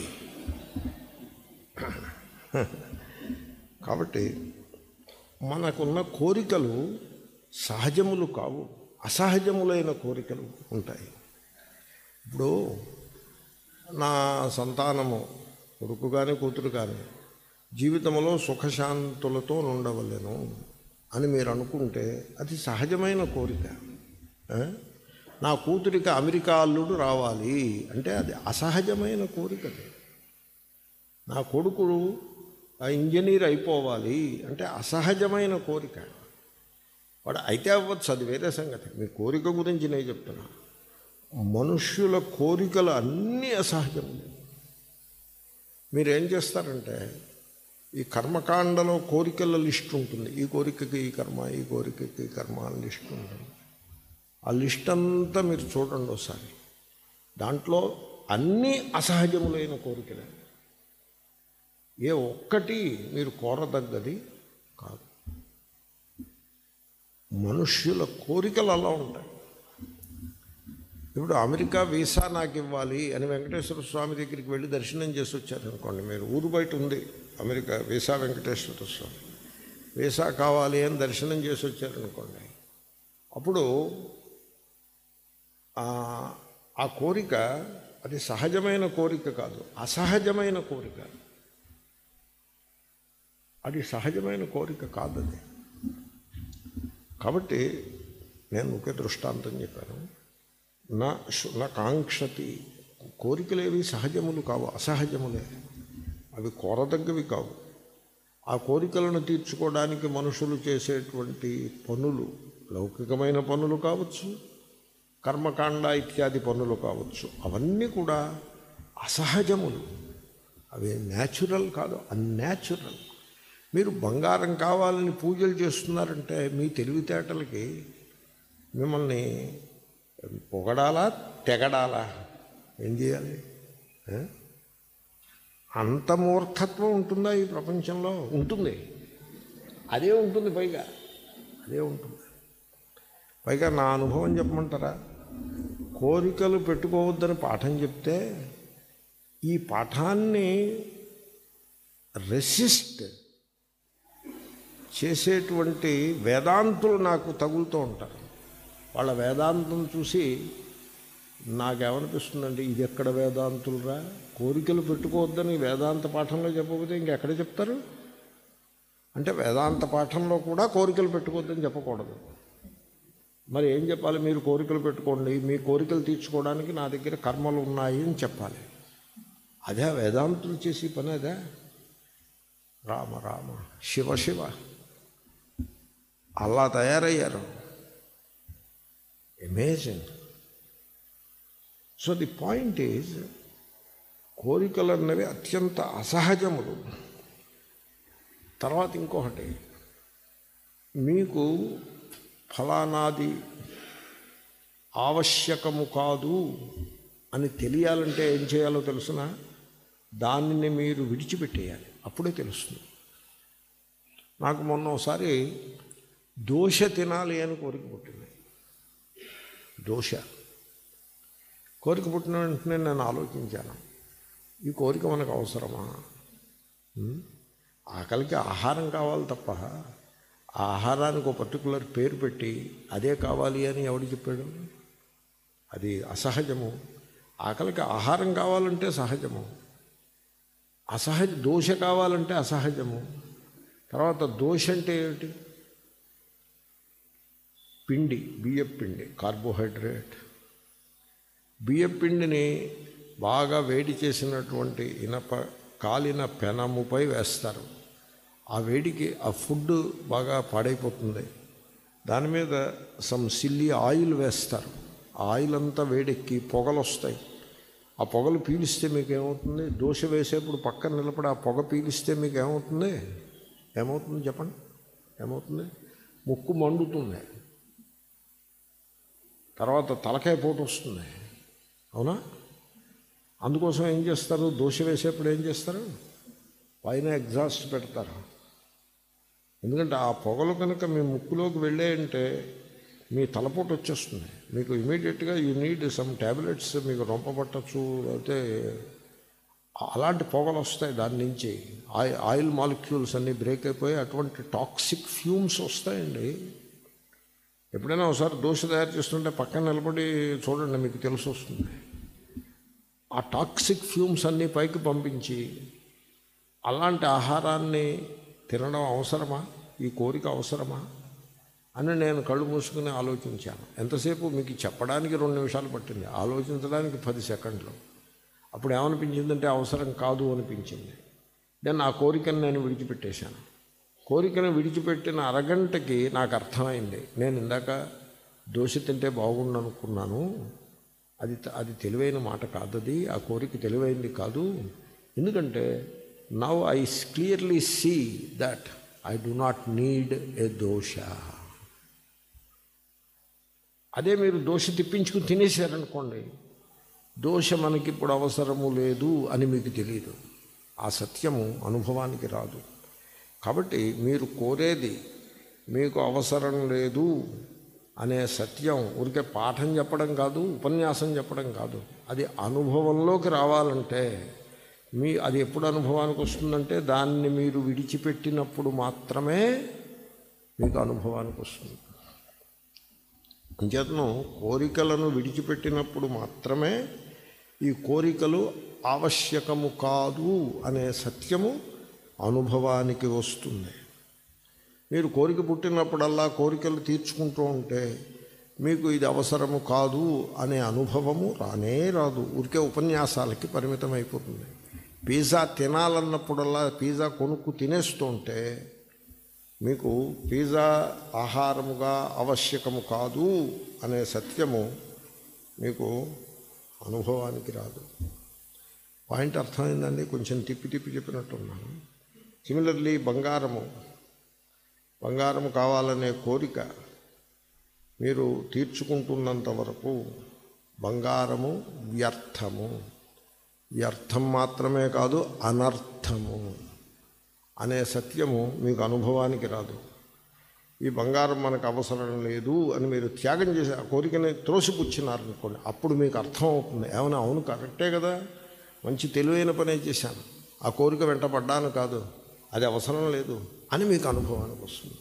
కాబట్టి మనకున్న కోరికలు సహజములు కావు, అసహజములైన కోరికలు ఉంటాయి. ఇప్పుడు నా సంతానము, కొడుకు కానీ కూతురు కానీ జీవితంలో సుఖశాంతులతో ఉండవలెను అని మీరు అనుకుంటే అది సహజమైన కోరిక. నా కూతురికి అమెరికా అల్లుడు రావాలి అంటే అది అసహజమైన కోరిక. నా కొడుకు ఇంజనీర్ అయిపోవాలి అంటే అసహజమైన కోరిక. వాడు అయితే అవ్వచ్చు, అది వేరే సంగతి. మీ కోరిక గురించి నేను చెప్తున్నా. మనుష్యుల కోరికలు అన్నీ అసహజములు. మీరేం చేస్తారంటే ఈ కర్మకాండలో కోరికల లిస్ట్ ఉంటుంది. ఈ కోరికకి ఈ కర్మ, ఈ కోరికకి ఈ కర్మ అని లిస్ట్ ఉంటుంది. ఆ లిస్ట్ అంతా మీరు చూడండి ఒకసారి. దాంట్లో అన్నీ అసహజములైన కోరికలే. ఏ ఒక్కటి మీరు కోరదగ్గది కాదు. మనుష్యుల కోరికలు అలా ఉంటాయి. ఇప్పుడు అమెరికా వీసా నాకు ఇవ్వాలి అని వెంకటేశ్వర స్వామి దగ్గరికి వెళ్ళి దర్శనం చేసి వచ్చారనుకోండి, మీరు ఊరు బయట ఉంది America visa Venkateswara Swamy, visa కావాలి అని దర్శనం చేసి వచ్చారనుకోండి, అప్పుడు ఆ కోరిక అది సహజమైన కోరిక కాదు, అసహజమైన కోరిక. అది సహజమైన కోరిక కాదు అది. కాబట్టి నేను ఒకే దృష్టాంతం చెప్పాను. నా నా కాంక్షతి, కోరికలేవి సహజములు కావు, అసహజములే. అవి కోరదగ్గవి కావు. ఆ కోరికలను తీర్చుకోవడానికి మనుషులు చేసేటువంటి పనులు లౌకికమైన పనులు కావచ్చు, కర్మకాండ ఇత్యాది పనులు కావచ్చు, అవన్నీ కూడా అసహజములు. అవి న్యాచురల్ కాదు, అన్యాచురల్. మీరు బంగారం కావాలని పూజలు చేస్తున్నారంటే మీ తెలివితేటలకి మిమ్మల్ని పొగడాలా తెగడాలా, ఏం చేయాలి? అంత మూర్ఖత్వం ఉంటుందా ఈ ప్రపంచంలో? ఉంటుంది, అదే ఉంటుంది. పైగా అదే ఉంటుంది. పైగా నా అనుభవం చెప్పమంటారా? కోరికలు పెట్టుకోవద్దని పాఠం చెప్తే ఈ పాఠాన్ని రెసిస్ట్ చేసేటువంటి వేదాంతులు నాకు తగులుతూ ఉంటారు. వాళ్ళ వేదాంతం చూసి నాకేమనిపిస్తుందంటే, ఇది ఎక్కడ వేదాంతులురా? కోరికలు పెట్టుకోవద్దని వేదాంత పాఠంలో చెప్పకపోతే ఇంకెక్కడ చెప్తారు? అంటే వేదాంత పాఠంలో కూడా కోరికలు పెట్టుకోవద్దని చెప్పకూడదు. మరి ఏం చెప్పాలి? మీరు కోరికలు పెట్టుకోండి, మీ కోరికలు తీర్చుకోవడానికి నా దగ్గర కర్మలు ఉన్నాయి అని చెప్పాలి. అదే వేదాంతులు చేసి పని అదే? రామ రామ శివ శివ అలా తయారయ్యారు. Amazing. So the point is, కోరికలు అన్నవి అత్యంత అసహజములు. తర్వాత ఇంకొకటి, మీకు ఫలానాది ఆవశ్యకము కాదు అని తెలియాలంటే ఏం చేయాలో తెలుసిన? దానిని మీరు విడిచిపెట్టేయాలి, అప్పుడే తెలుస్తుంది. నాకు మొన్న ఒకసారి దోశ తినాలి అని కోరిక పుట్టింది. దోశ కోరిక పుట్టిన వెంటనే నేను ఆలోచించాను, ఈ కోరిక మనకు అవసరమా? ఆకలికి ఆహారం కావాలి తప్ప ఆ ఆహారానికి ఒక పర్టికులర్ పేరు పెట్టి అదే కావాలి అని ఎవడు చెప్పాడు? అది అసహజము. ఆకలికి ఆహారం కావాలంటే సహజము, అసహజ దోశ కావాలంటే అసహజము. తర్వాత దోశ అంటే ఏమిటి? పిండి, బియ్యపు పిండి, కార్బోహైడ్రేట్. బియ్యపు పిండిని బాగా వేడి చేసినటువంటి ఇనప కాలిన పెనముపై వేస్తారు. ఆ వేడికి ఆ ఫుడ్ బాగా పాడైపోతుంది. దాని మీద సమ్ సిల్లీ ఆయిల్ వేస్తారు. ఆ ఆయిల్ అంతా వేడెక్కి పొగలు వస్తాయి. ఆ పొగలు పీలిస్తే మీకు ఏమవుతుంది? దోశ వేసేప్పుడు పక్కన నిలబడి ఆ పొగ పీలిస్తే మీకు ఏమవుతుంది? ఏమవుతుంది చెప్పండి? ఏమవుతుంది? ముక్కు మండుతుంది, తర్వాత తలకాయ పోటు వస్తుంది. అవునా? అందుకోసం ఏం చేస్తారు? దోశ వేసేప్పుడు ఏం చేస్తారు? పైన ఎగ్జాస్ట్ పెడతారు. ఎందుకంటే ఆ పొగలు కనుక మీ ముక్కులోకి వెళ్ళాయంటే మీ తలపోటు వచ్చేస్తుంది. మీకు ఇమీడియట్గా యూ నీడ్ సమ్ ట్యాబ్లెట్స్ మీకు రొంప పట్టచ్చు. అయితే అలాంటి పొగలు వస్తాయి దాని నుంచి. ఆయి ఆయిల్ మాలిక్యూల్స్ అన్నీ బ్రేక్ అయిపోయి అటువంటి టాక్సిక్ ఫ్యూమ్స్ వస్తాయండి. ఎప్పుడైనా ఒకసారి దోశ తయారు చేస్తుంటే పక్కన నిలబడి చూడండి, మీకు తెలిసి వస్తుంది. ఆ టాక్సిక్ ఫ్యూమ్స్ అన్నీ పైకి పంపించి అలాంటి ఆహారాన్ని తినడం అవసరమా? ఈ కోరిక అవసరమా అని నేను కళ్ళు మూసుకుని ఆలోచించాను. ఎంతసేపు? మీకు చెప్పడానికి రెండు నిమిషాలు పట్టింది, ఆలోచించడానికి పది సెకండ్లు. అప్పుడు ఏమనిపించిందంటే అవసరం కాదు అనిపించింది. నేను ఆ కోరికను నేను విడిచిపెట్టేశాను. కోరికను విడిచిపెట్టిన అరగంటకి నాకు అర్థమైంది, నేను ఇందాక దోశ తింటే బాగుండు అనుకున్నాను, అది అది తెలివైన మాట కాదది, ఆ కోరిక తెలివైంది కాదు. ఎందుకంటే now I clearly see that I do not need a dosa. అదే మీరు దోశ తిప్పించుకుని తినేశారనుకోండి, దోశ మనకి ఇప్పుడు అవసరము లేదు అని మీకు తెలియదు. ఆ సత్యము అనుభవానికి రాదు. కాబట్టి మీరు కోరేది మీకు అవసరం లేదు అనే సత్యం ఊరికే పాఠం చెప్పడం కాదు, ఉపన్యాసం చెప్పడం కాదు. అది అనుభవంలోకి రావాలంటే మీ అది ఎప్పుడు అనుభవానికి వస్తుందంటే దాన్ని మీరు విడిచిపెట్టినప్పుడు మాత్రమే మీకు అనుభవానికి వస్తుంది. అంచేతను కోరికలను విడిచిపెట్టినప్పుడు మాత్రమే ఈ కోరికలు ఆవశ్యకము కాదు అనే సత్యము అనుభవానికి వస్తుంది. మీరు కోరిక పుట్టినప్పుడల్లా కోరికలు తీర్చుకుంటూ ఉంటే మీకు ఇది అవసరము కాదు అనే అనుభవము రానే రాదు. ఊరికే ఉపన్యాసాలకి పరిమితం అయిపోతుంది. పిజ్జా తినాలన్నప్పుడల్లా పిజ్జా కొనుక్కు తినేస్తూ ఉంటే మీకు పిజ్జా ఆహారముగా ఆవశ్యకము కాదు అనే సత్యము మీకు అనుభవానికి రాదు. పాయింట్ అర్థమైందండి? కొంచెం తిప్పి తిప్పి చెప్పినట్టున్నాను. సిమిలర్లీ బంగారము బంగారము కావాలనే కోరిక మీరు తీర్చుకుంటున్నంత వరకు బంగారము వ్యర్థము. వ్యర్థం మాత్రమే కాదు, అనర్థము అనే సత్యము మీకు అనుభవానికి రాదు. ఈ బంగారం మనకు అవసరం లేదు అని మీరు త్యాగం చేసి ఆ కోరికని త్రోసిపుచ్చినారనుకోండి, అప్పుడు మీకు అర్థం అవుతుంది, ఏమైనా అవును కరెక్టే కదా, మంచి తెలివైన పనే చేశాను, ఆ కోరిక వెంటపడ్డాను కాదు, అది అవసరం లేదు అని మీకు అనుభవానికి వస్తుంది.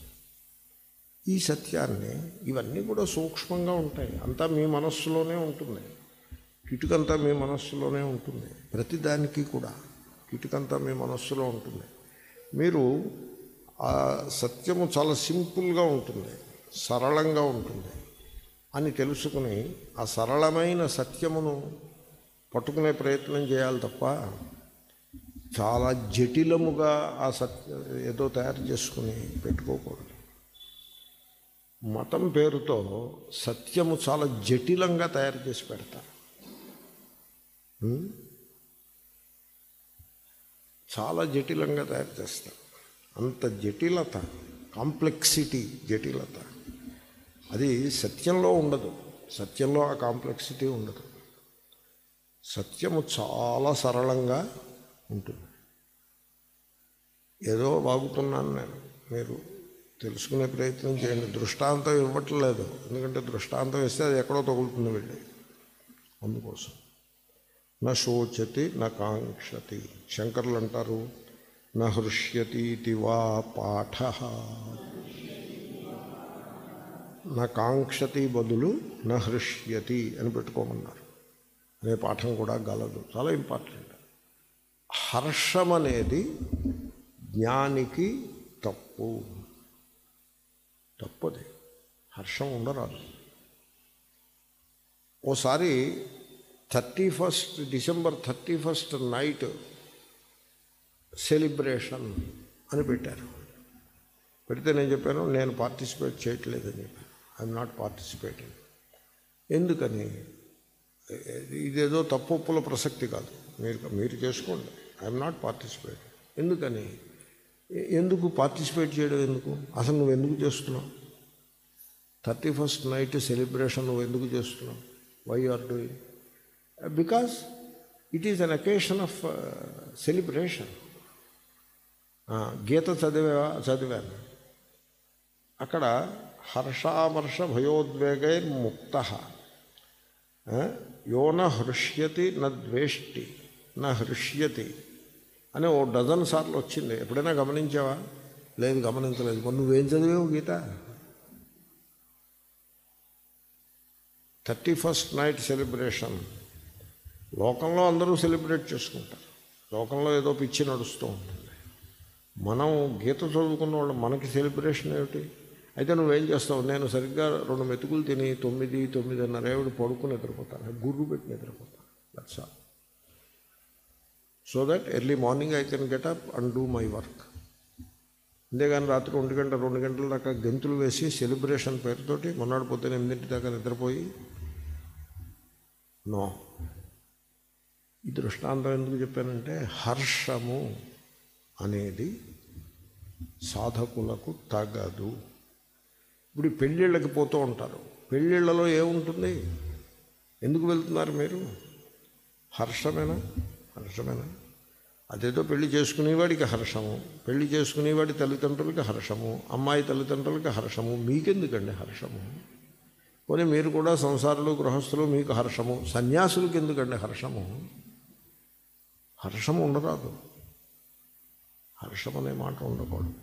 ఈ సత్యాన్ని ఇవన్నీ కూడా సూక్ష్మంగా ఉంటాయి. అంతా మీ మనస్సులోనే ఉంటుంది. కిటుకంతా మీ మనస్సులోనే ఉంటుంది. ప్రతిదానికి కూడా కిటుకంతా మీ మనస్సులో ఉంటుంది. మీరు ఆ సత్యము చాలా సింపుల్గా ఉంటుంది, సరళంగా ఉంటుంది అని తెలుసుకుని ఆ సరళమైన సత్యమును పట్టుకునే ప్రయత్నం చేయాలి తప్ప చాలా జటిలముగా ఆ సత్య ఏదో తయారు చేసుకుని పెట్టుకోకూడదు. మతం పేరుతో సత్యము చాలా జటిలంగా తయారు చేసి పెడతారు. చాలా జటిలంగా తయారు చేస్తారు. అంత జటిలత, కాంప్లెక్సిటీ, జటిలత అది సత్యంలో ఉండదు. సత్యంలో ఆ కాంప్లెక్సిటీ ఉండదు. సత్యము చాలా సరళంగా ఉంటుంది. ఏదో బాగుతున్నాను నేను, మీరు తెలుసుకునే ప్రయత్నం చేయండి. దృష్టాంతం ఇవ్వట్లేదు, ఎందుకంటే దృష్టాంతం ఇస్తే అది ఎక్కడో తగులుతుంది వెళ్ళి. అందుకోసం నా శోచతి నా కాంక్షతి. శంకరులు అంటారు నా హృష్యతి వా పాఠ. నా కాంక్షతి బదులు నా హృష్యతి అని పెట్టుకోమన్నారు. అనే పాఠం కూడా గలదు, చాలా ఇంపార్టెంట్. హర్షం అనేది జ్ఞానికి తప్పు. తప్పది, హర్షం ఉండరాదు. ఓసారి thirty first December thirty first night celebration అని పెట్టారు. పెడితే నేను చెప్పాను నేను పార్టిసిపేట్ చేయట్లేదని చెప్పాను. I'm not participating. ఎందుకని? ఇదేదో తప్పుల ప్రసక్తి కాదు, మీరు మీరు చేసుకోండి. I'm not participating. ఎందుకని? ఎందుకు పార్టిసిపేట్ చేయడం ఎందుకు? అసలు నువ్వు ఎందుకు చేస్తున్నావు? థర్టీ ఫస్ట్ నైట్ సెలిబ్రేషన్ నువ్వు ఎందుకు చేస్తున్నావు? Why you are doing? Because it is an occasion of celebration. Gita చదివా చదివాను అక్కడ హర్షామర్ష భయోద్వేగైర్ముక్త యో న హృష్యతి న ద్వేష్టి న హృష్యతి అని ఓ డజన్ సార్లు వచ్చింది. ఎప్పుడైనా గమనించావా? లేదు, గమనించలేదు. మరి నువ్వేం చదివావు Gita? Thirty first night celebration లోకంలో అందరూ సెలబ్రేట్ చేసుకుంటారు. లోకంలో ఏదో పిచ్చి నడుస్తూ ఉంటుంది. మనం గీత చదువుకున్న వాళ్ళు మనకి సెలబ్రేషన్ ఏమిటి? అయితే నువ్వేం చేస్తావు? నేను సరిగ్గా రెండు మెతుకులు తిని తొమ్మిది తొమ్మిదిన్నర ఏడు పడుకుని నిద్రపోతాను, గుర్రు పెట్టి నిద్రపోతాను. That's all. So that early morning I can get up and do my work. అంతేగాని రాత్రి ఒంటి గంట రెండు గంటల దాకా గెంతులు వేసి సెలబ్రేషన్ పేరుతోటి మొన్నటి పొద్దున ఎనిమిదింటి దాకా నిద్రపోయి నో. ఈ దృష్టాంతం ఎందుకు చెప్పానంటే హర్షము అనేది సాధకులకు తగదు. ఇప్పుడు పెళ్ళిళ్ళకి పోతూ ఉంటారు. పెళ్ళిళ్ళలో ఏముంటుంది? ఎందుకు వెళ్తున్నారు మీరు? హర్షమేనా? హర్షమేనా? అదేదో పెళ్లి చేసుకునేవాడికి హర్షము, పెళ్లి చేసుకునేవాడి తల్లిదండ్రులకి హర్షము, అమ్మాయి తల్లిదండ్రులకి హర్షము. మీకెందుకండి హర్షము? పోనీ మీరు కూడా సంసారులు గృహస్థులు, మీకు హర్షము. సన్యాసులకి ఎందుకండి హర్షము? హర్షము ఉండరాదు. హర్షం అనే మాట ఉండకూడదు.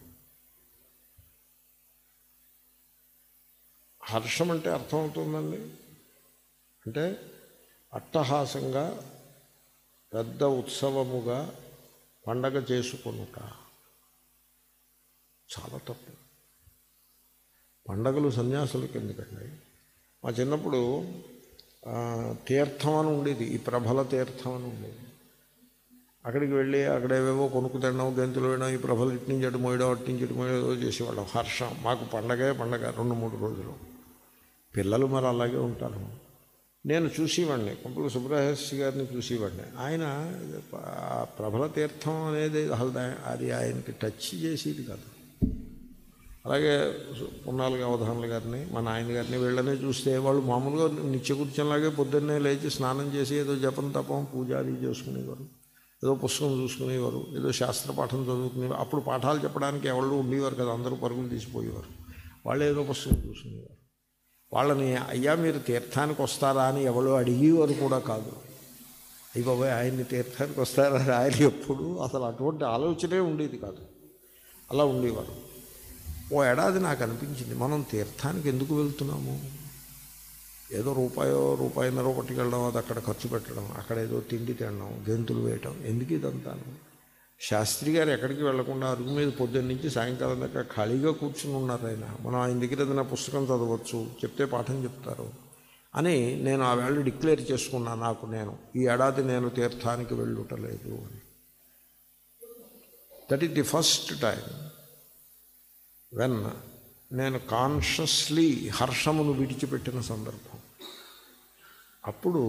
హర్షం అంటే అర్థమవుతుందండి అంటే అట్టహాసంగా పెద్ద ఉత్సవముగా పండగ చేసుకొనుట చాలా తప్పు. పండగలు సన్యాసులకి ఎందుకండి? మా చిన్నప్పుడు తీర్థం అని ఉండేది, ఈ ప్రభల తీర్థం అని ఉండేది. అక్కడికి వెళ్ళి అక్కడేవేవో కొనుక్కు తినడం, గెంతులు వేయడం, ఈ ప్రభలు ఇటు నుంచి అటు మోయడం, అటు నుంచి ఇటు మోయడం చేసేవాళ్ళం. హర్షం మాకు పండగే పండగ రెండు మూడు రోజులు. పిల్లలు మరి అలాగే ఉంటారు. నేను చూసేవాడిని, కొంపల సుబ్రహ్మణ్య గారిని చూసేవాడిని. ఆయన ప్రభల తీర్థం అనేది అసలు అది ఆయనకి టచ్ చేసేది కాదు. అలాగే పున్నాలుగా అవధానుల గారిని, మా నాయన గారిని వీళ్ళనే చూస్తే వాళ్ళు మామూలుగా నిత్య కూర్చొనిలాగే పొద్దున్నే లేచి స్నానం చేసి ఏదో జపం తపం పూజ అది చేసుకునేవారు, ఏదో పుస్తకం చూసుకునేవారు, ఏదో శాస్త్రపాఠం చదువుకునేవారు. అప్పుడు పాఠాలు చెప్పడానికి ఎవరు ఉండేవారు కదా, అందరూ పరుగులు తీసిపోయేవారు. వాళ్ళు ఏదో పుస్తకం చూసుకునేవారు. వాళ్ళని అయ్యా మీరు తీర్థానికి వస్తారా అని ఎవరో అడిగేవారు కూడా కాదు. అయ్యి బాబాయ్ ఆయన్ని తీర్థానికి వస్తారా ఆయన ఎప్పుడు అసలు అటువంటి ఆలోచనే ఉండేది కాదు. అలా ఉండేవారు. ఓ ఏడాది నాకు అనిపించింది, మనం తీర్థానికి ఎందుకు వెళ్తున్నాము? ఏదో రూపాయో రూపాయిన్నర పట్టుకెళ్ళడం, అది అక్కడ ఖర్చు పెట్టడం, అక్కడ ఏదో తిండి తినడం, గెంతులు వేయటం, ఎందుకు ఇదంతాను? శాస్త్రి గారు ఎక్కడికి వెళ్లకుండా అరుగు మీద పొద్దున్న నుంచి సాయంకాలం దాకా ఖాళీగా కూర్చుని ఉన్నారు. ఆయన మనం ఆయన దగ్గర ఏదైనా పుస్తకం చదవచ్చు, చెప్తే పాఠం చెప్తారు అని నేను ఆ వేళ డిక్లేర్ చేసుకున్నా. నాకు నేను ఈ ఏడాది నేను తీర్థానికి వెళ్ళుటలేదు అని. That is the first time when నేను కాన్షియస్లీ హర్షమును విడిచిపెట్టిన సందర్భం. అప్పుడు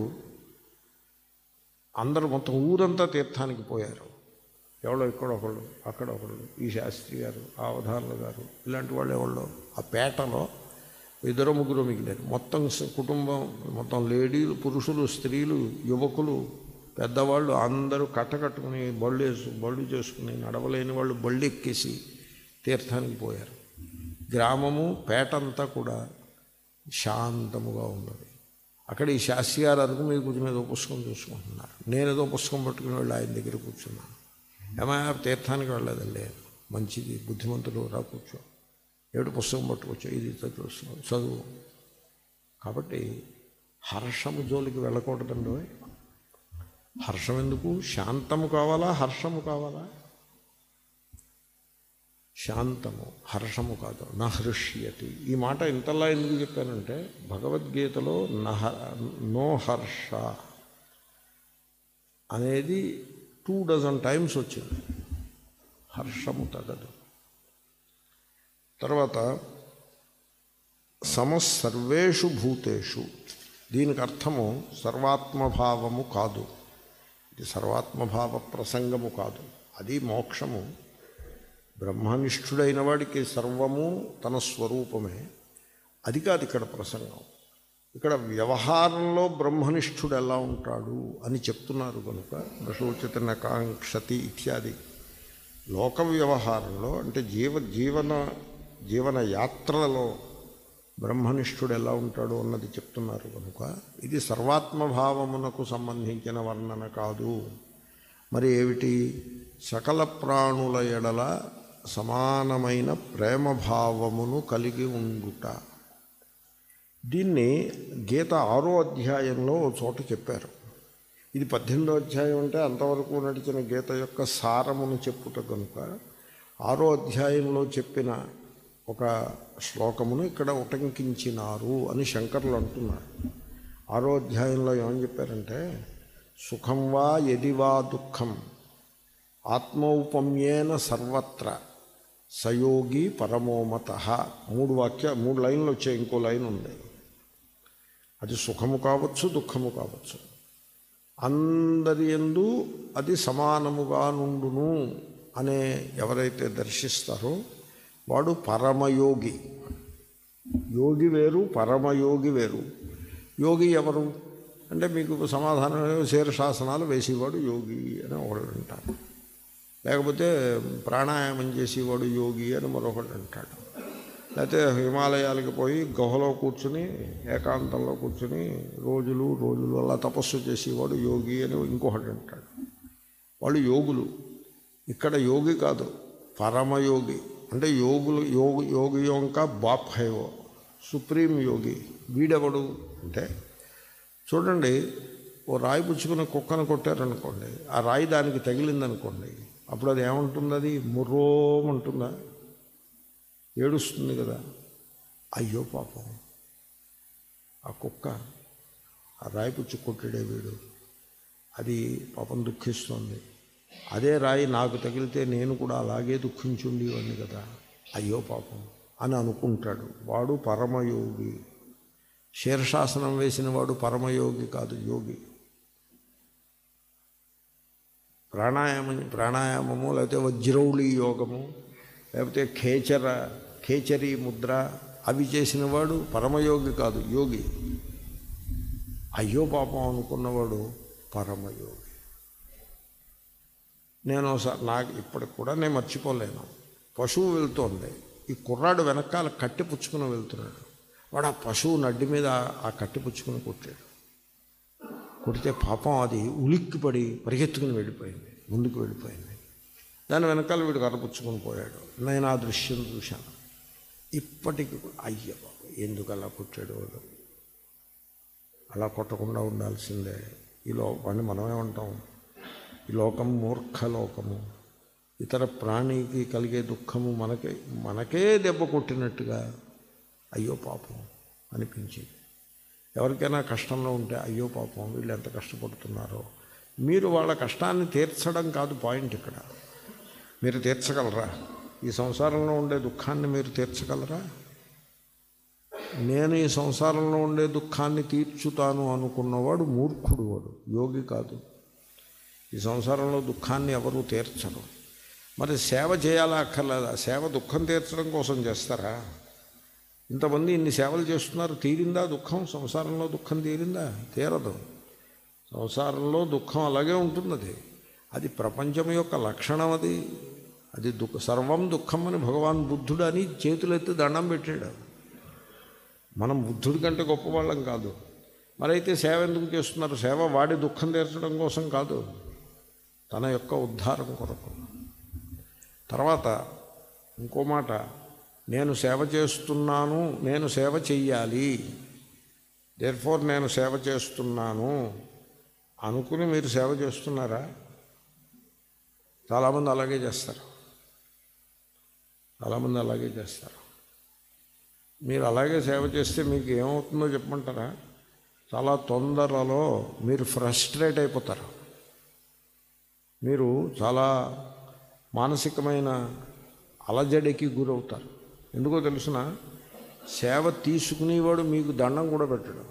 అందరూ మొత్తం ఊరంతా తీర్థానికి పోయారు. ఎవరో ఇక్కడ ఒకళ్ళు, అక్కడ ఒకళ్ళు, ఈ శాస్త్రి గారు, ఆ అవధానులు గారు, ఇలాంటి వాళ్ళు ఎవరో ఆ పేటలో ఇద్దరు ముగ్గురు మిగిలారు. మొత్తం కుటుంబం మొత్తం లేడీలు, పురుషులు, స్త్రీలు, యువకులు, పెద్దవాళ్ళు అందరూ కట్టకట్టుకుని బళ్ళు వేసు బళ్ళు చేసుకుని నడవలేని వాళ్ళు బళ్ళు ఎక్కేసి తీర్థానికి పోయారు. గ్రామము పేట అంతా కూడా శాంతముగా ఉన్నది. అక్కడ ఈ శాస్త్రి గారు అరుగు మీద కూర్చుని ఏదో పుస్తకం చూసుకుంటున్నారు. నేను ఏదో పుస్తకం పట్టుకుని వెళ్ళి ఆయన దగ్గర కూర్చున్నాను. ఏమైనా తీర్థానికి వెళ్ళలేదండి, మంచిది, బుద్ధిమంతుడు, రా కూర్చో, ఏడు పుస్తకం పట్టుకొచ్చో, ఇది చదువు చదువు. కాబట్టి హర్షము జోలికి వెళ్ళకూడదండి. హర్షం ఎందుకు? శాంతము కావాలా, హర్షము కావాలా? శాంతము, హర్షము కాదు. నహృష్యతి. ఈ మాట ఇంతలా ఎందుకు చెప్పానంటే భగవద్గీతలో నహ నో హర్ష అనేది టూ డజన్ టైమ్స్ వచ్చింది. హర్షము తగదు. తర్వాత సమసర్వేషు భూతేషు, దీనికి అర్థము సర్వాత్మభావము కాదు. ఇది సర్వాత్మభావ ప్రసంగము కాదు. అది మోక్షము. బ్రహ్మనిష్ఠుడైన వాడికి సర్వము తన స్వరూపమే. అది కాదు ఇక్కడ ప్రసంగం. ఇక్కడ వ్యవహారంలో బ్రహ్మనిష్ఠుడు ఎలా ఉంటాడు అని చెప్తున్నారు కనుక ప్రశోచిత కాంక్షతి ఇత్యాది. లోక వ్యవహారంలో అంటే జీవ జీవన జీవన యాత్రలలో బ్రహ్మనిష్ఠుడు ఎలా ఉంటాడు అన్నది చెప్తున్నారు కనుక ఇది సర్వాత్మభావమునకు సంబంధించిన వర్ణన కాదు. మరి ఏమిటి? సకల ప్రాణుల ఎడల సమానమైన ప్రేమభావమును కలిగి ఉండుట. దీన్ని గీత ఆరో అధ్యాయంలో చోట చెప్పారు. ఇది పద్దెనిమిదో అధ్యాయం అంటే అంతవరకు నడిచిన గీత యొక్క సారమును చెప్పుట కనుక ఆరో అధ్యాయంలో చెప్పిన ఒక శ్లోకమును ఇక్కడ ఉటంకించినారు అని శంకరులు అంటున్నారు. ఆరో అధ్యాయంలో ఏమని చెప్పారంటే సుఖం వా యది వా దుఃఖం ఆత్మౌపమ్యేన సర్వత్ర సయోగి పరమోమత. మూడు వాక్య మూడు లైన్లు వచ్చాయి, ఇంకో లైన్ ఉంది. అది సుఖము కావచ్చు, దుఃఖము కావచ్చు, అందరి యందు అది సమానముగా నుండును అనే ఎవరైతే దర్శిస్తారో వాడు పరమయోగి. యోగి వేరు, పరమయోగి వేరు. యోగి ఎవరు అంటే మీకు సమాధానం శీర్షాసనాలు వేసేవాడు యోగి అని ఒకడు అంటాడు, లేకపోతే ప్రాణాయామం చేసేవాడు యోగి అని మరొకటి అంటాడు, లేకపోతే హిమాలయాలకు పోయి గుహలో కూర్చుని ఏకాంతంలో కూర్చుని రోజులు రోజులు అలా తపస్సు చేసేవాడు యోగి అని ఇంకొకటి అంటాడు. వాళ్ళు యోగులు. ఇక్కడ యోగి కాదు, పరమయోగి. అంటే యోగులు యోగి యోగి యొక్క బాప్ హైవో సుప్రీం యోగి. వీడెవడు అంటే చూడండి, ఓ రాయి పుచ్చుకుని కుక్కను కొట్టారనుకోండి, ఆ రాయి దానికి తగిలిందనుకోండి, అప్పుడు అది ఏముంటుంది? అది ముర్రోమంటుందా? ఏడుస్తుంది కదా. అయ్యో పాపం ఆ కుక్క ఆ రాయి పుచ్చు కొట్టాడే వీడు, అది పాపం దుఃఖిస్తుంది. అదే రాయి నాకు తగిలితే నేను కూడా అలాగే దుఃఖించుండేవాడిని కదా, అయ్యో పాపం అని అనుకుంటాడు. వాడు పరమయోగి. శీర్షాసనం వేసిన వాడు పరమయోగి కాదు, యోగి. ప్రాణాయామం ప్రాణాయామము లేకపోతే వజ్రౌళి యోగము లేకపోతే ఖేచర ఖేచరి ముద్ర అవి చేసిన వాడు పరమయోగి కాదు, యోగి. అయ్యో పాపం అనుకున్నవాడు పరమయోగి. నేను నాకు ఇప్పటికి కూడా నేను మర్చిపోలేను. పశువు వెళ్తోంది, ఈ కుర్రాడు వెనకాల కట్టి పుచ్చుకుని వెళ్తున్నాడు. వాడు ఆ పశువు నడ్డి మీద ఆ కట్టి పుచ్చుకుని కొట్టాడు. కొడితే పాపం అది ఉలిక్కిపడి పరిగెత్తుకుని వెళ్ళిపోయింది, ముందుకు వెళ్ళిపోయింది. దాని వెనకాల వీడు కర్రపుచ్చుకొని పోయాడు. నేను ఆ దృశ్యం చూశాను. ఇప్పటికి అయ్య బాబు ఎందుకు అలా కొట్టాడు వాడు, అలా కొట్టకుండా ఉండాల్సిందే. ఈ లోకాన్ని మనమేమంటాం, ఈ లోకం మూర్ఖలోకము. ఇతర ప్రాణికి కలిగే దుఃఖము మనకే మనకే దెబ్బ కొట్టినట్టుగా అయ్యో పాపం అనిపించింది. ఎవరికైనా కష్టంలో ఉంటే అయ్యో పాపం వీళ్ళు ఎంత కష్టపడుతున్నారో. మీరు వాళ్ళ కష్టాన్ని తీర్చడం కాదు పాయింట్ ఇక్కడ. మీరు తీర్చగలరా? ఈ సంసారంలో ఉండే దుఃఖాన్ని మీరు తీర్చగలరా? నేను ఈ సంసారంలో ఉండే దుఃఖాన్ని తీర్చుతాను అనుకున్నవాడు మూర్ఖుడు, వాడు యోగి కాదు. ఈ సంసారంలో దుఃఖాన్ని ఎవరూ తీర్చరు. మరి సేవ చేయాలా అక్కర్లేదా? సేవ దుఃఖం తీర్చడం కోసం చేస్తారా? ఇంతమంది ఇన్ని సేవలు చేస్తున్నారు, తీరిందా దుఃఖం? సంసారంలో దుఃఖం తీరిందా? తీరదు. సంసారంలో దుఃఖం అలాగే ఉంటుంది. అది అది ప్రపంచం యొక్క లక్షణం. అది అది దుఃఖ సర్వం దుఃఖం అని భగవాన్ బుద్ధుడు అని చేతులెత్తి దండం పెట్టాడు. మనం బుద్ధుడి కంటే గొప్పవాళ్ళం కాదు. మరైతే సేవ ఎందుకు చేస్తున్నారు? సేవ వాడి దుఃఖం తీర్చడం కోసం కాదు, తన యొక్క ఉద్ధారం కొరకు. తర్వాత ఇంకో మాట, నేను సేవ చేస్తున్నాను, నేను సేవ చెయ్యాలి, దేర్ఫోర్ నేను సేవ చేస్తున్నాను అనుకుని మీరు సేవ చేస్తున్నారా? చాలామంది అలాగే చేస్తారు. చాలామంది అలాగే చేస్తారు. మీరు అలాగే సేవ చేస్తే మీకు ఏమవుతుందో చెప్పమంటారా? చాలా తొందరలో మీరు ఫ్రస్ట్రేట్ అయిపోతారు. మీరు చాలా మానసికమైన అలజడికి గురవుతారు. ఎందుకో తెలుసిన, సేవ తీసుకునేవాడు మీకు దండం కూడా పెట్టడం,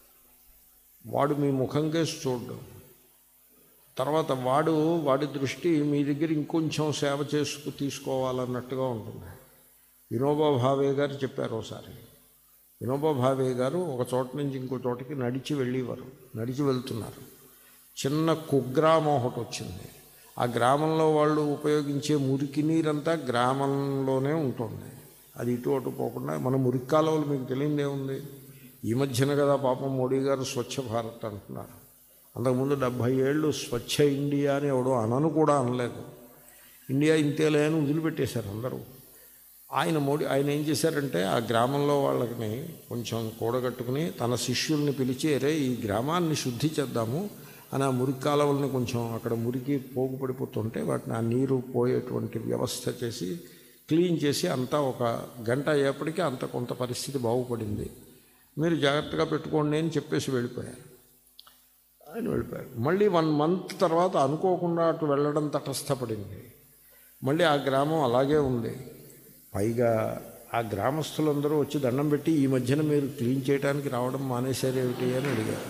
వాడు మీ ముఖం కేసి చూడడం. తర్వాత వాడు వాడి దృష్టి మీ దగ్గర ఇంకొంచెం సేవ చేసుకు తీసుకోవాలన్నట్టుగా ఉంటుంది. వినోబా భావే గారు చెప్పారు ఒకసారి. వినోబా భావే గారు ఒక చోట నుంచి ఇంకో చోటకి నడిచి వెళ్ళేవారు. నడిచి వెళ్తున్నారు. చిన్న కుగ్రామం ఒకటి వచ్చింది. ఆ గ్రామంలో వాళ్ళు ఉపయోగించే మురికి నీరంతా గ్రామంలోనే ఉంటుంది. అది ఇటు అటు పోకుండా, మన మురికి కాలువలు మీకు తెలియదే ఉంది. ఈ మధ్యన కదా పాపం మోడీ గారు స్వచ్ఛ భారత్ అంటున్నారు. అంతకుముందు డెబ్భై ఏళ్ళు స్వచ్ఛ ఇండియా అని ఎవడో అనను కూడా అనలేదు. ఇండియా ఇంతేలే అని వదిలిపెట్టేశారు అందరూ. ఆయన మోడీ ఆయన ఏం చేశారంటే, ఆ గ్రామంలో వాళ్ళని కొంచెం కూడగట్టుకుని తన శిష్యుల్ని పిలిచి, అరే ఈ గ్రామాన్ని శుద్ధి చేద్దాము అని ఆ మురికి కాలువల్ని కొంచెం అక్కడ మురికి పోగు పడిపోతుంటే వాటిని ఆ నీరు పోయేటువంటి వ్యవస్థ చేసి క్లీన్ చేసి అంతా ఒక గంట అయ్యేప్పటికీ అంత కొంత పరిస్థితి బాగుపడింది. మీరు జాగ్రత్తగా పెట్టుకోండి అని చెప్పేసి వెళ్ళిపోయారు. ఆయన వెళ్ళిపోయారు. మళ్ళీ వన్ మంత్ తర్వాత అనుకోకుండా అటు వెళ్ళడం తటస్థపడింది. మళ్ళీ ఆ గ్రామం అలాగే ఉంది. పైగా ఆ గ్రామస్తులందరూ వచ్చి దండం పెట్టి ఈ మధ్యన మీరు క్లీన్ చేయడానికి రావడం మానేశారేమిటి అని అడిగారు.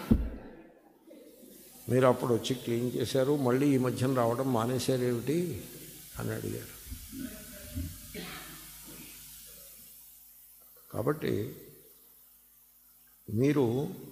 మీరు అప్పుడు వచ్చి క్లీన్ చేశారు, మళ్ళీ ఈ మధ్యన రావడం మానేశారేమిటి అని అడిగారు. కాబట్టి మీరు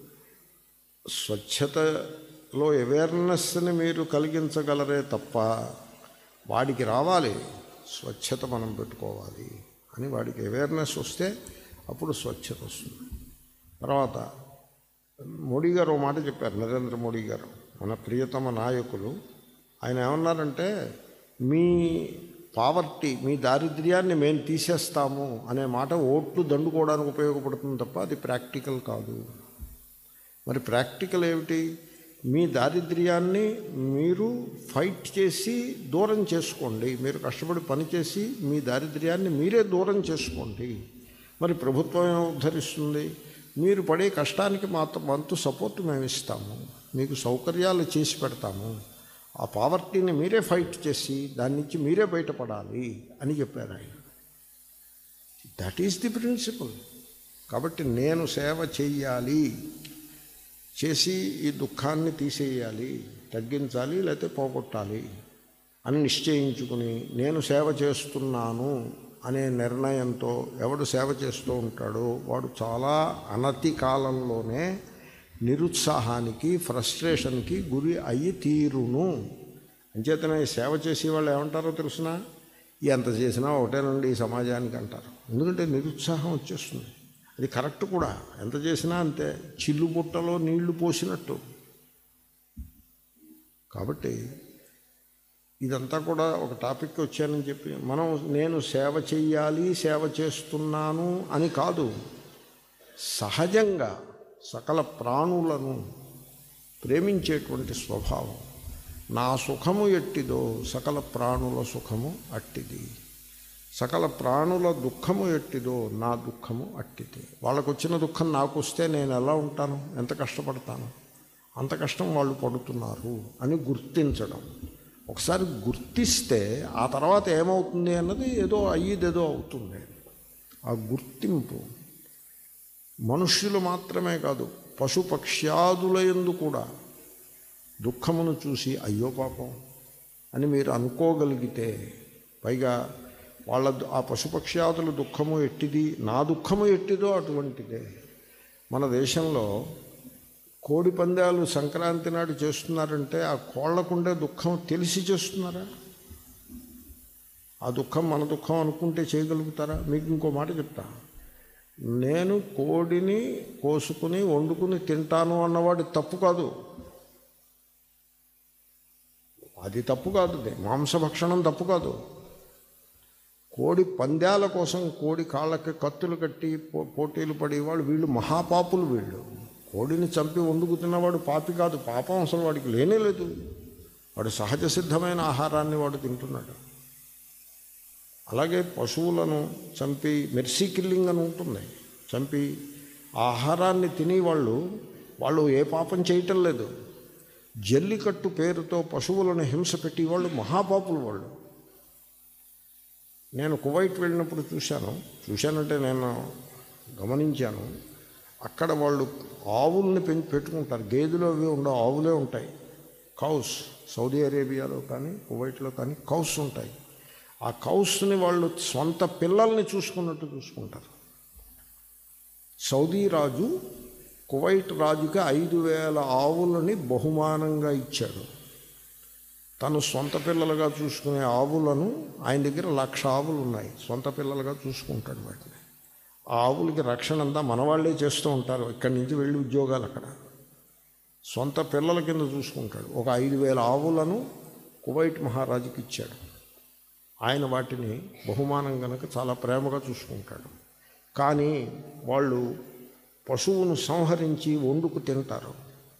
స్వచ్ఛతలో అవేర్నెస్ని మీరు కలిగించగలరే తప్ప వాడికి రావాలి స్వచ్ఛత మనం పెట్టుకోవాలి అని వాడికి అవేర్నెస్ వస్తే అప్పుడు స్వచ్ఛత వస్తుంది. తర్వాత మోడీ గారు ఒక మాట చెప్పారు, నరేంద్ర మోడీ గారు మన ప్రియతమ నాయకులు. ఆయన ఏమన్నారంటే, మీ పావర్టీ, మీ దారిద్ర్యాన్ని మేము తీసేస్తాము అనే మాట ఓట్లు దండుకోవడానికి ఉపయోగపడుతుంది తప్ప అది ప్రాక్టికల్ కాదు. మరి ప్రాక్టికల్ ఏమిటి? మీ దారిద్ర్యాన్ని మీరు ఫైట్ చేసి దూరం చేసుకోండి. మీరు కష్టపడి పనిచేసి మీ దారిద్ర్యాన్ని మీరే దూరం చేసుకోండి. మరి ప్రభుత్వం ఏం ఉద్ధరిస్తుంది? మీరు పడే కష్టానికి మాత్రం వంతు సపోర్ట్ మేము ఇస్తాము, మీకు సౌకర్యాలు చేసి పెడతాము, ఆ పావర్టీని మీరే ఫైట్ చేసి దాని నుంచి మీరే బయటపడాలి అని చెప్పారు ఆయన. That is the principle. కాబట్టి నేను సేవ చెయ్యాలి, చేసి ఈ దుఃఖాన్ని తీసేయాలి, తగ్గించాలి, లేకపోతే పోగొట్టాలి అని నిశ్చయించుకుని నేను సేవ చేస్తున్నాను అనే నిర్ణయంతో ఎవడు సేవ చేస్తూ ఉంటాడో వాడు చాలా అనతి కాలంలోనే నిరుత్సాహానికి, ఫ్రస్ట్రేషన్కి గురి అయ్యి తీరును. అంచేతనే సేవ చేసే వాళ్ళు ఏమంటారో తెలుసునా? ఎంత చేసినా ఒకటేనండి ఈ సమాజానికి అంటారు. ఎందుకంటే నిరుత్సాహం వచ్చేస్తుంది. అది కరెక్ట్ కూడా. ఎంత చేసినా అంతే, చిల్లు బుట్టలో నీళ్లు పోసినట్టు. కాబట్టి ఇదంతా కూడా ఒక టాపిక్ వచ్చానని చెప్పి మనం నేను సేవ చెయ్యాలి, సేవ చేస్తున్నాను అని కాదు, సహజంగా సకల ప్రాణులను ప్రేమించేటువంటి స్వభావం. నా సుఖము ఎట్టిదో సకల ప్రాణుల సుఖము అట్టిది, సకల ప్రాణుల దుఃఖము ఎట్టిదో నా దుఃఖము అట్టిది. వాళ్ళకు వచ్చిన దుఃఖం నాకు వస్తే నేను ఎలా ఉంటాను, ఎంత కష్టపడతాను, అంత కష్టం వాళ్ళు పడుతున్నారు అని గుర్తించడం. ఒకసారి గుర్తిస్తే ఆ తర్వాత ఏమవుతుంది అన్నది ఏదో అయ్యేదేదో అవుతుంది. ఆ గుర్తింపు మనుష్యులు మాత్రమే కాదు, పశుపక్ష్యాదుల యందు కూడా దుఃఖమును చూసి అయ్యో పాపం అని మీరు అనుకోగలిగితే, పైగా వాళ్ళ ఆ పశుపక్ష్యాదుల దుఃఖము ఎట్టిది, నా దుఃఖము ఎట్టిదో అటువంటిదే. మన దేశంలో కోడి పందాలు సంక్రాంతి నాడు చేస్తున్నారంటే ఆ కోళ్లకుండే దుఃఖం తెలిసి చేస్తున్నారా? ఆ దుఃఖం మన దుఃఖం అనుకుంటే చేయగలుగుతారా? మీకు ఇంకో మాట చెప్తా. నేను కోడిని కోసుకుని వండుకుని తింటాను అన్నవాడి తప్పు కాదు, అది తప్పు కాదు, మాంసభక్షణం తప్పు కాదు. కోడి పందాల కోసం కోడి కాళ్ళకి కత్తులు కట్టి పో పోటీలు పడేవాళ్ళు వీళ్ళు మహాపాపులు. వీళ్ళు కోడిని చంపి వండుకుతున్నవాడు పాపి కాదు, పాపం అసలు వాడికి లేనే లేదు. వాడు సహజ సిద్ధమైన ఆహారాన్ని వాడు తింటున్నాడు. అలాగే పశువులను చంపి మెర్సీ కిల్లింగ్ అని ఉంటుంది, చంపి ఆహారాన్ని తినేవాళ్ళు వాళ్ళు ఏ పాపం చేయటం లేదు. జల్లికట్టు పేరుతో పశువులను హింస పెట్టేవాళ్ళు మహాపాపులు వాళ్ళు. నేను కువైట్ వెళ్ళినప్పుడు చూశాను, చూశానంటే నేను గమనించాను, అక్కడ వాళ్ళు ఆవుల్ని పెంచి పెట్టుకుంటారు. గేదెలు అవి ఉండవు, ఆవులే ఉంటాయి, కౌస్. సౌదీ అరేబియాలో కానీ కువైట్లో కానీ కౌస్ ఉంటాయి. ఆ కౌస్ని వాళ్ళు సొంత పిల్లల్ని చూసుకున్నట్టు చూసుకుంటారు. సౌదీ రాజు కువైట్ రాజుకి ఐదు వేల ఆవులని బహుమానంగా ఇచ్చాడు. తను సొంత పిల్లలుగా చూసుకునే ఆవులను, ఆయన దగ్గర లక్ష ఆవులు ఉన్నాయి, సొంత పిల్లలుగా చూసుకుంటాడు వాటిని. ఆ ఆవులకి రక్షణ అంతా మనవాళ్లే చేస్తూ ఉంటారు, ఇక్కడి నుంచి వెళ్ళి ఉద్యోగాలు అక్కడ. సొంత పిల్లల కింద చూసుకుంటాడు. ఒక ఐదు వేల ఆవులను కువైట్ మహారాజుకి ఇచ్చాడు. ఆయన వాటిని బహుమానం కనుక చాలా ప్రేమగా చూసుకుంటాడు. కానీ వాళ్ళు పశువును సంహరించి వండుకు తింటారు.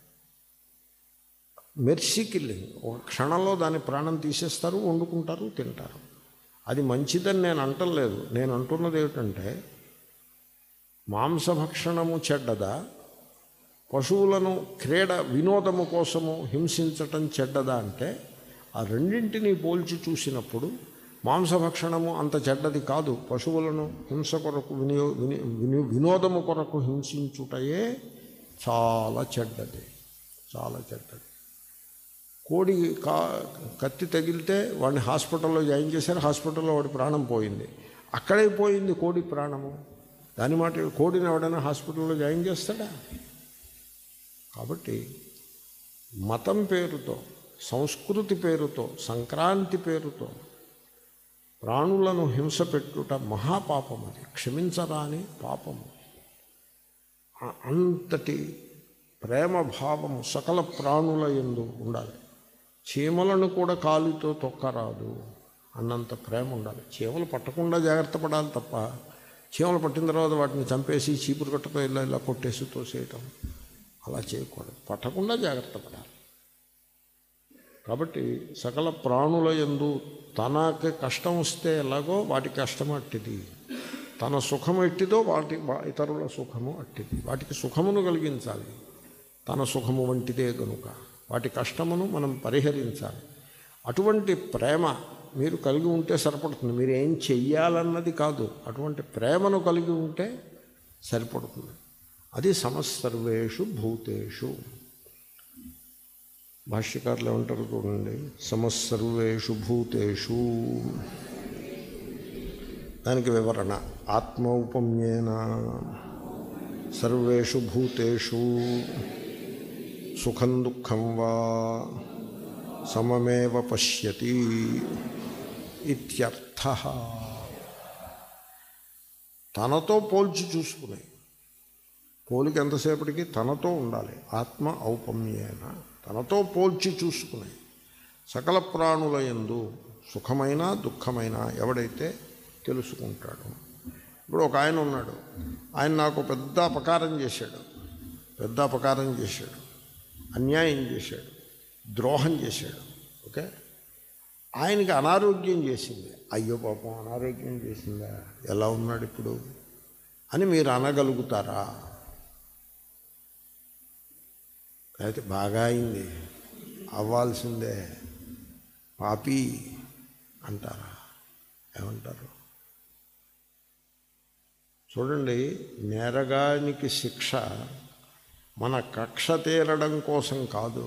మెర్సీ కిల్లింగ్, ఒక క్షణంలో దాని ప్రాణం తీసేస్తారు, వండుకుంటారు, తింటారు. అది మంచిదని నేను అంటలేదు. నేను అంటున్నది ఏమిటంటే, మాంసభక్షణము చెడ్డదా, పశువులను క్రీడ వినోదము కోసము హింసించటం చెడ్డదా అంటే, ఆ రెండింటినీ పోల్చి చూసినప్పుడు మాంసభక్షణము అంత చెడ్డది కాదు. పశువులను హింస కొరకు వినియో విని విని వినోదము కొరకు హింసించుటయే చాలా చెడ్డది, చాలా చెడ్డది. కోడి కా కత్తి తగిలితే వాడిని హాస్పిటల్లో జాయిన్ చేశారు, హాస్పిటల్లో వాడి ప్రాణం పోయింది. అక్కడే పోయింది కోడి ప్రాణము. దాని మాట కోడిని ఎవడైనా హాస్పిటల్లో జాయిన్ చేస్తాడా? కాబట్టి మతం పేరుతో, సంస్కృతి పేరుతో, సంక్రాంతి పేరుతో ప్రాణులను హింస పెట్టుట మహాపాపం. అది క్షమించరాని పాపము. అంతటి ప్రేమ భావము సకల ప్రాణుల యందు ఉండాలి. చీమలను కూడా కాలుతో తొక్కరాదు అన్నంత ప్రేమ ఉండాలి. చీమలు పట్టకుండా జాగ్రత్త పడాలి తప్ప చీమలు పట్టిన తర్వాత వాటిని చంపేసి చీపురు కట్టతో ఇలా ఇలా కొట్టేసి తోసేయటం అలా చేయకూడదు. పట్టకుండా జాగ్రత్త పడాలి. కాబట్టి సకల ప్రాణుల యందు తనకి కష్టం వస్తే ఎలాగో వాటి కష్టం అట్టిది, తన సుఖము ఎట్టిదో వాటి ఇతరుల సుఖము అట్టిది. వాటికి సుఖమును కలిగించాలి. తన సుఖము వంటిదే కనుక వాటి కష్టమును మనం పరిహరించాలి. అటువంటి ప్రేమ మీరు కలిగి ఉంటే సరిపడుతుంది. మీరు ఏం చెయ్యాలన్నది కాదు, అటువంటి ప్రేమను కలిగి ఉంటే సరిపడుతుంది. అది సమస్సర్వేషు భూతేషు. భాష్యకారులు ఏమంటారు చూడండి, సమస్సర్వేషు భూతేషు. దానికి వివరణ, ఆత్మౌపమ్యేన సర్వేషు భూతేషు సుఖం దుఃఖం వా సమమేవ పశ్యతి ఇత్యర్థః. తనతో పోల్చి చూసుకునే పోలిక ఎంతసేపటికి తనతో ఉండాలి. ఆత్మ ఔపమ్యేన, తనతో పోల్చి చూసుకునే సకల ప్రాణుల యందు సుఖమైన దుఃఖమైన ఎవడైతే తెలుసుకుంటాడు. ఇప్పుడు ఒక ఆయన ఉన్నాడు, ఆయన నాకు పెద్ద అపకారం చేశాడు, పెద్ద అపకారం చేశాడు, అన్యాయం చేశాడు, ద్రోహం చేశాడు. ఓకే, ఆయనకి అనారోగ్యం చేసింది. అయ్యో పాపం అనారోగ్యం చేసిందా, ఎలా ఉన్నాడు ఇప్పుడు అని మీరు అనగలుగుతారా? అయితే బాగా అయింది, అవ్వాల్సిందే, పాపి అంటారా? ఏమంటారు? చూడండి, నేరగానికి శిక్ష మన కక్ష తీరడం కోసం కాదు.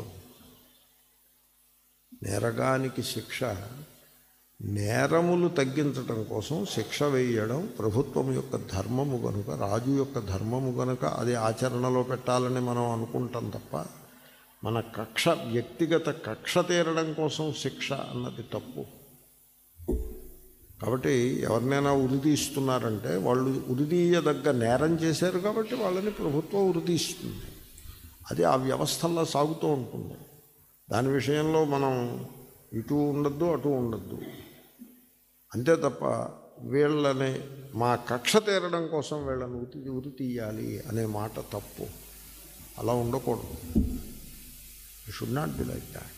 నేరగానికి శిక్ష నేరములు తగ్గించటం కోసం శిక్ష వేయడం ప్రభుత్వం యొక్క ధర్మము కనుక, రాజు యొక్క ధర్మము కనుక అది ఆచరణలో పెట్టాలని మనం అనుకుంటాం తప్ప మన కక్ష, వ్యక్తిగత కక్ష తీరడం కోసం శిక్ష అన్నది తప్పు. కాబట్టి ఎవరినైనా ఉరితీస్తున్నారంటే వాళ్ళు ఉరితీయదగ్గ నేరం చేశారు కాబట్టి వాళ్ళని ప్రభుత్వం ఉరితీస్తుంది. అది ఆ వ్యవస్థల్లో సాగుతూ ఉంటుంది. దాని విషయంలో మనం ఇటు ఉండద్దు అటు ఉండద్దు, అంతే తప్ప వీళ్ళని మా కక్ష తీరడం కోసం వీళ్ళని ఉరి ఉరి తీయాలి అనే మాట తప్పు. అలా ఉండకూడదు. You should not be like that.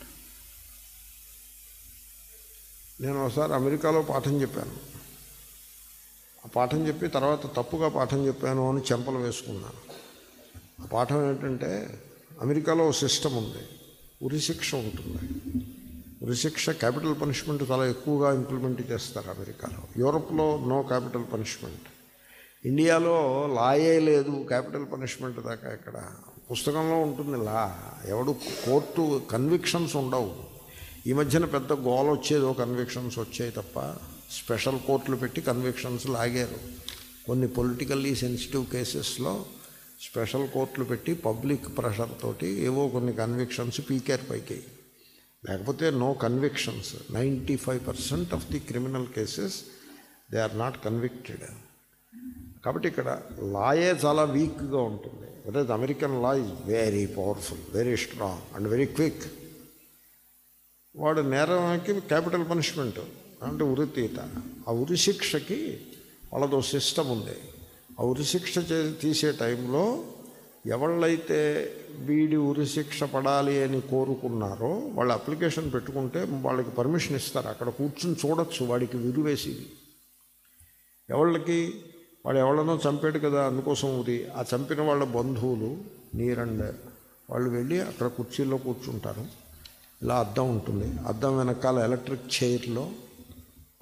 నేను ఒకసారి అమెరికాలో పాఠం చెప్పాను. ఆ పాఠం చెప్పి తర్వాత తప్పుగా పాఠం చెప్పాను అని చెంపలు వేసుకున్నాను. ఆ పాఠం ఏంటంటే, అమెరికాలో సిస్టమ్ ఉంది, ఉరిశిక్ష ఉంటుంది. ఉరిశిక్ష క్యాపిటల్ పనిష్మెంట్ చాలా ఎక్కువగా ఇంప్లిమెంట్ చేస్తారు అమెరికాలో. యూరోప్లో నో క్యాపిటల్ పనిష్మెంట్. ఇండియాలో లాయే లేదు క్యాపిటల్ పనిష్మెంట్ దాకా. ఇక్కడ పుస్తకంలో ఉంటుంది లా, ఎవడు కోర్టు కన్విక్షన్స్ ఉండవు. ఈ మధ్యన పెద్ద గోల వచ్చేదో కన్విక్షన్స్ వచ్చాయి తప్ప స్పెషల్ కోర్టులు పెట్టి కన్విక్షన్స్ లాగారు. కొన్ని పొలిటికల్లీ సెన్సిటివ్ కేసెస్లో స్పెషల్ కోర్టులు పెట్టి పబ్లిక్ ప్రెషర్ తోటి ఏవో కొన్ని కన్విక్షన్స్ పీకేర్ పైకి. లేకపోతే no convictions. Ninety five percent of the criminal cases they are not convicted. కాబట్టి ఇక్కడ లాయే చాలా వీక్గా ఉంటుంది. అదే American law is very powerful, very strong and very quick. వాడు నేరానికి క్యాపిటల్ పనిష్మెంట్ అంటే ఉరితీత. ఆ ఉరిశిక్షకి వాళ్ళదో సిస్టమ్ ఉంది. ఆ ఉరిశిక్ష చే తీసే టైంలో ఎవళ్ళైతే వీడి ఉరిశిక్ష పడాలి అని కోరుకున్నారో వాళ్ళు అప్లికేషన్ పెట్టుకుంటే వాళ్ళకి పర్మిషన్ ఇస్తారు. అక్కడ కూర్చుని చూడొచ్చు వాడికి విరువేసి. ఎవళ్ళకి, వాడు ఎవళ్ళనో చంపాడు కదా అందుకోసం ఉరి. ఆ చంపిన వాళ్ళ బంధువులు నీరండ్ వాళ్ళు వెళ్ళి అక్కడ కుర్చీల్లో కూర్చుంటారు. ఇలా అద్దం ఉంటుంది, అద్దం వెనకాల ఎలక్ట్రిక్ చైర్లో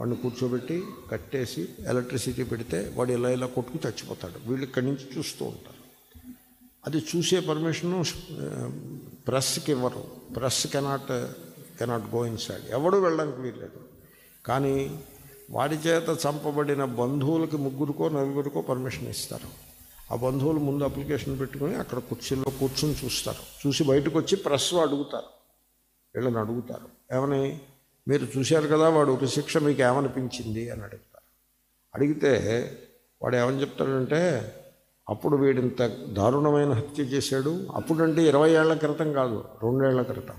వాడిని కూర్చోబెట్టి కట్టేసి ఎలక్ట్రిసిటీ పెడితే వాడు ఇలా ఇలా కొట్టుకు చచ్చిపోతాడు. వీళ్ళు ఇక్కడి నుంచి చూస్తూ ఉంటారు. అది చూసే పర్మిషను ప్రెస్కి ఇవ్వరు. Press cannot cannot go inside. ఎవడు వెళ్ళడానికి వీల్లేదు. కానీ వాడి చేత చంపబడిన బంధువులకి ముగ్గురికో నలుగురికో పర్మిషన్ ఇస్తారు. ఆ బంధువులు ముందు అప్లికేషన్ పెట్టుకుని అక్కడ కుర్చీలో కూర్చొని చూస్తారు. చూసి బయటకు వచ్చి ప్రెస్ అడుగుతారు, వీళ్ళని అడుగుతారు, ఏమని, మీరు చూశారు కదా వాడు ఉరిశిక్ష మీకు ఏమనిపించింది అని అడుగుతారు. అడిగితే వాడు ఏమని చెప్తాడంటే, అప్పుడు వీడింత దారుణమైన హత్య చేశాడు, అప్పుడంటే ఇరవై ఏళ్ల క్రితం కాదు, రెండేళ్ల క్రితం.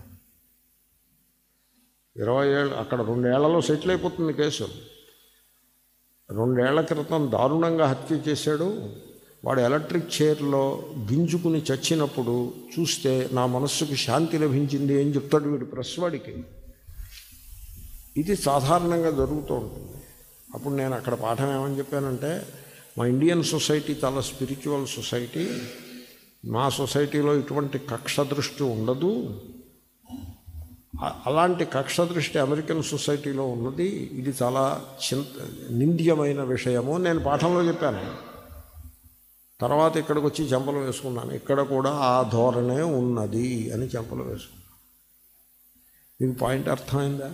ఇరవై ఏళ్ళు అక్కడ రెండేళ్లలో సెటిల్ అయిపోతుంది కేసు. రెండేళ్ల క్రితం దారుణంగా హత్య చేశాడు, వాడు ఎలక్ట్రిక్ చైర్లో గింజుకుని చచ్చినప్పుడు చూస్తే నా మనస్సుకు శాంతి లభించింది అని చెప్తాడు వీడు ప్రెస్ వాడికి. ఇది సాధారణంగా జరుగుతూ ఉంటుంది. అప్పుడు నేను అక్కడ పాఠం ఏమని చెప్పానంటే, మా ఇండియన్ సొసైటీ చాలా స్పిరిచువల్ సొసైటీ, మా సొసైటీలో ఇటువంటి కక్ష దృష్టి ఉండదు, అలాంటి కక్ష దృష్టి అమెరికన్ సొసైటీలో ఉన్నది, ఇది చాలా చింత నింద్యమైన విషయము నేను పాఠంలో చెప్పాను. తర్వాత ఇక్కడికి వచ్చి చెంపలు వేసుకున్నాను, ఇక్కడ కూడా ఆ ధోరణే ఉన్నది అని చెంపలు వేసుకున్నాను. మీకు పాయింట్ అర్థమైందా?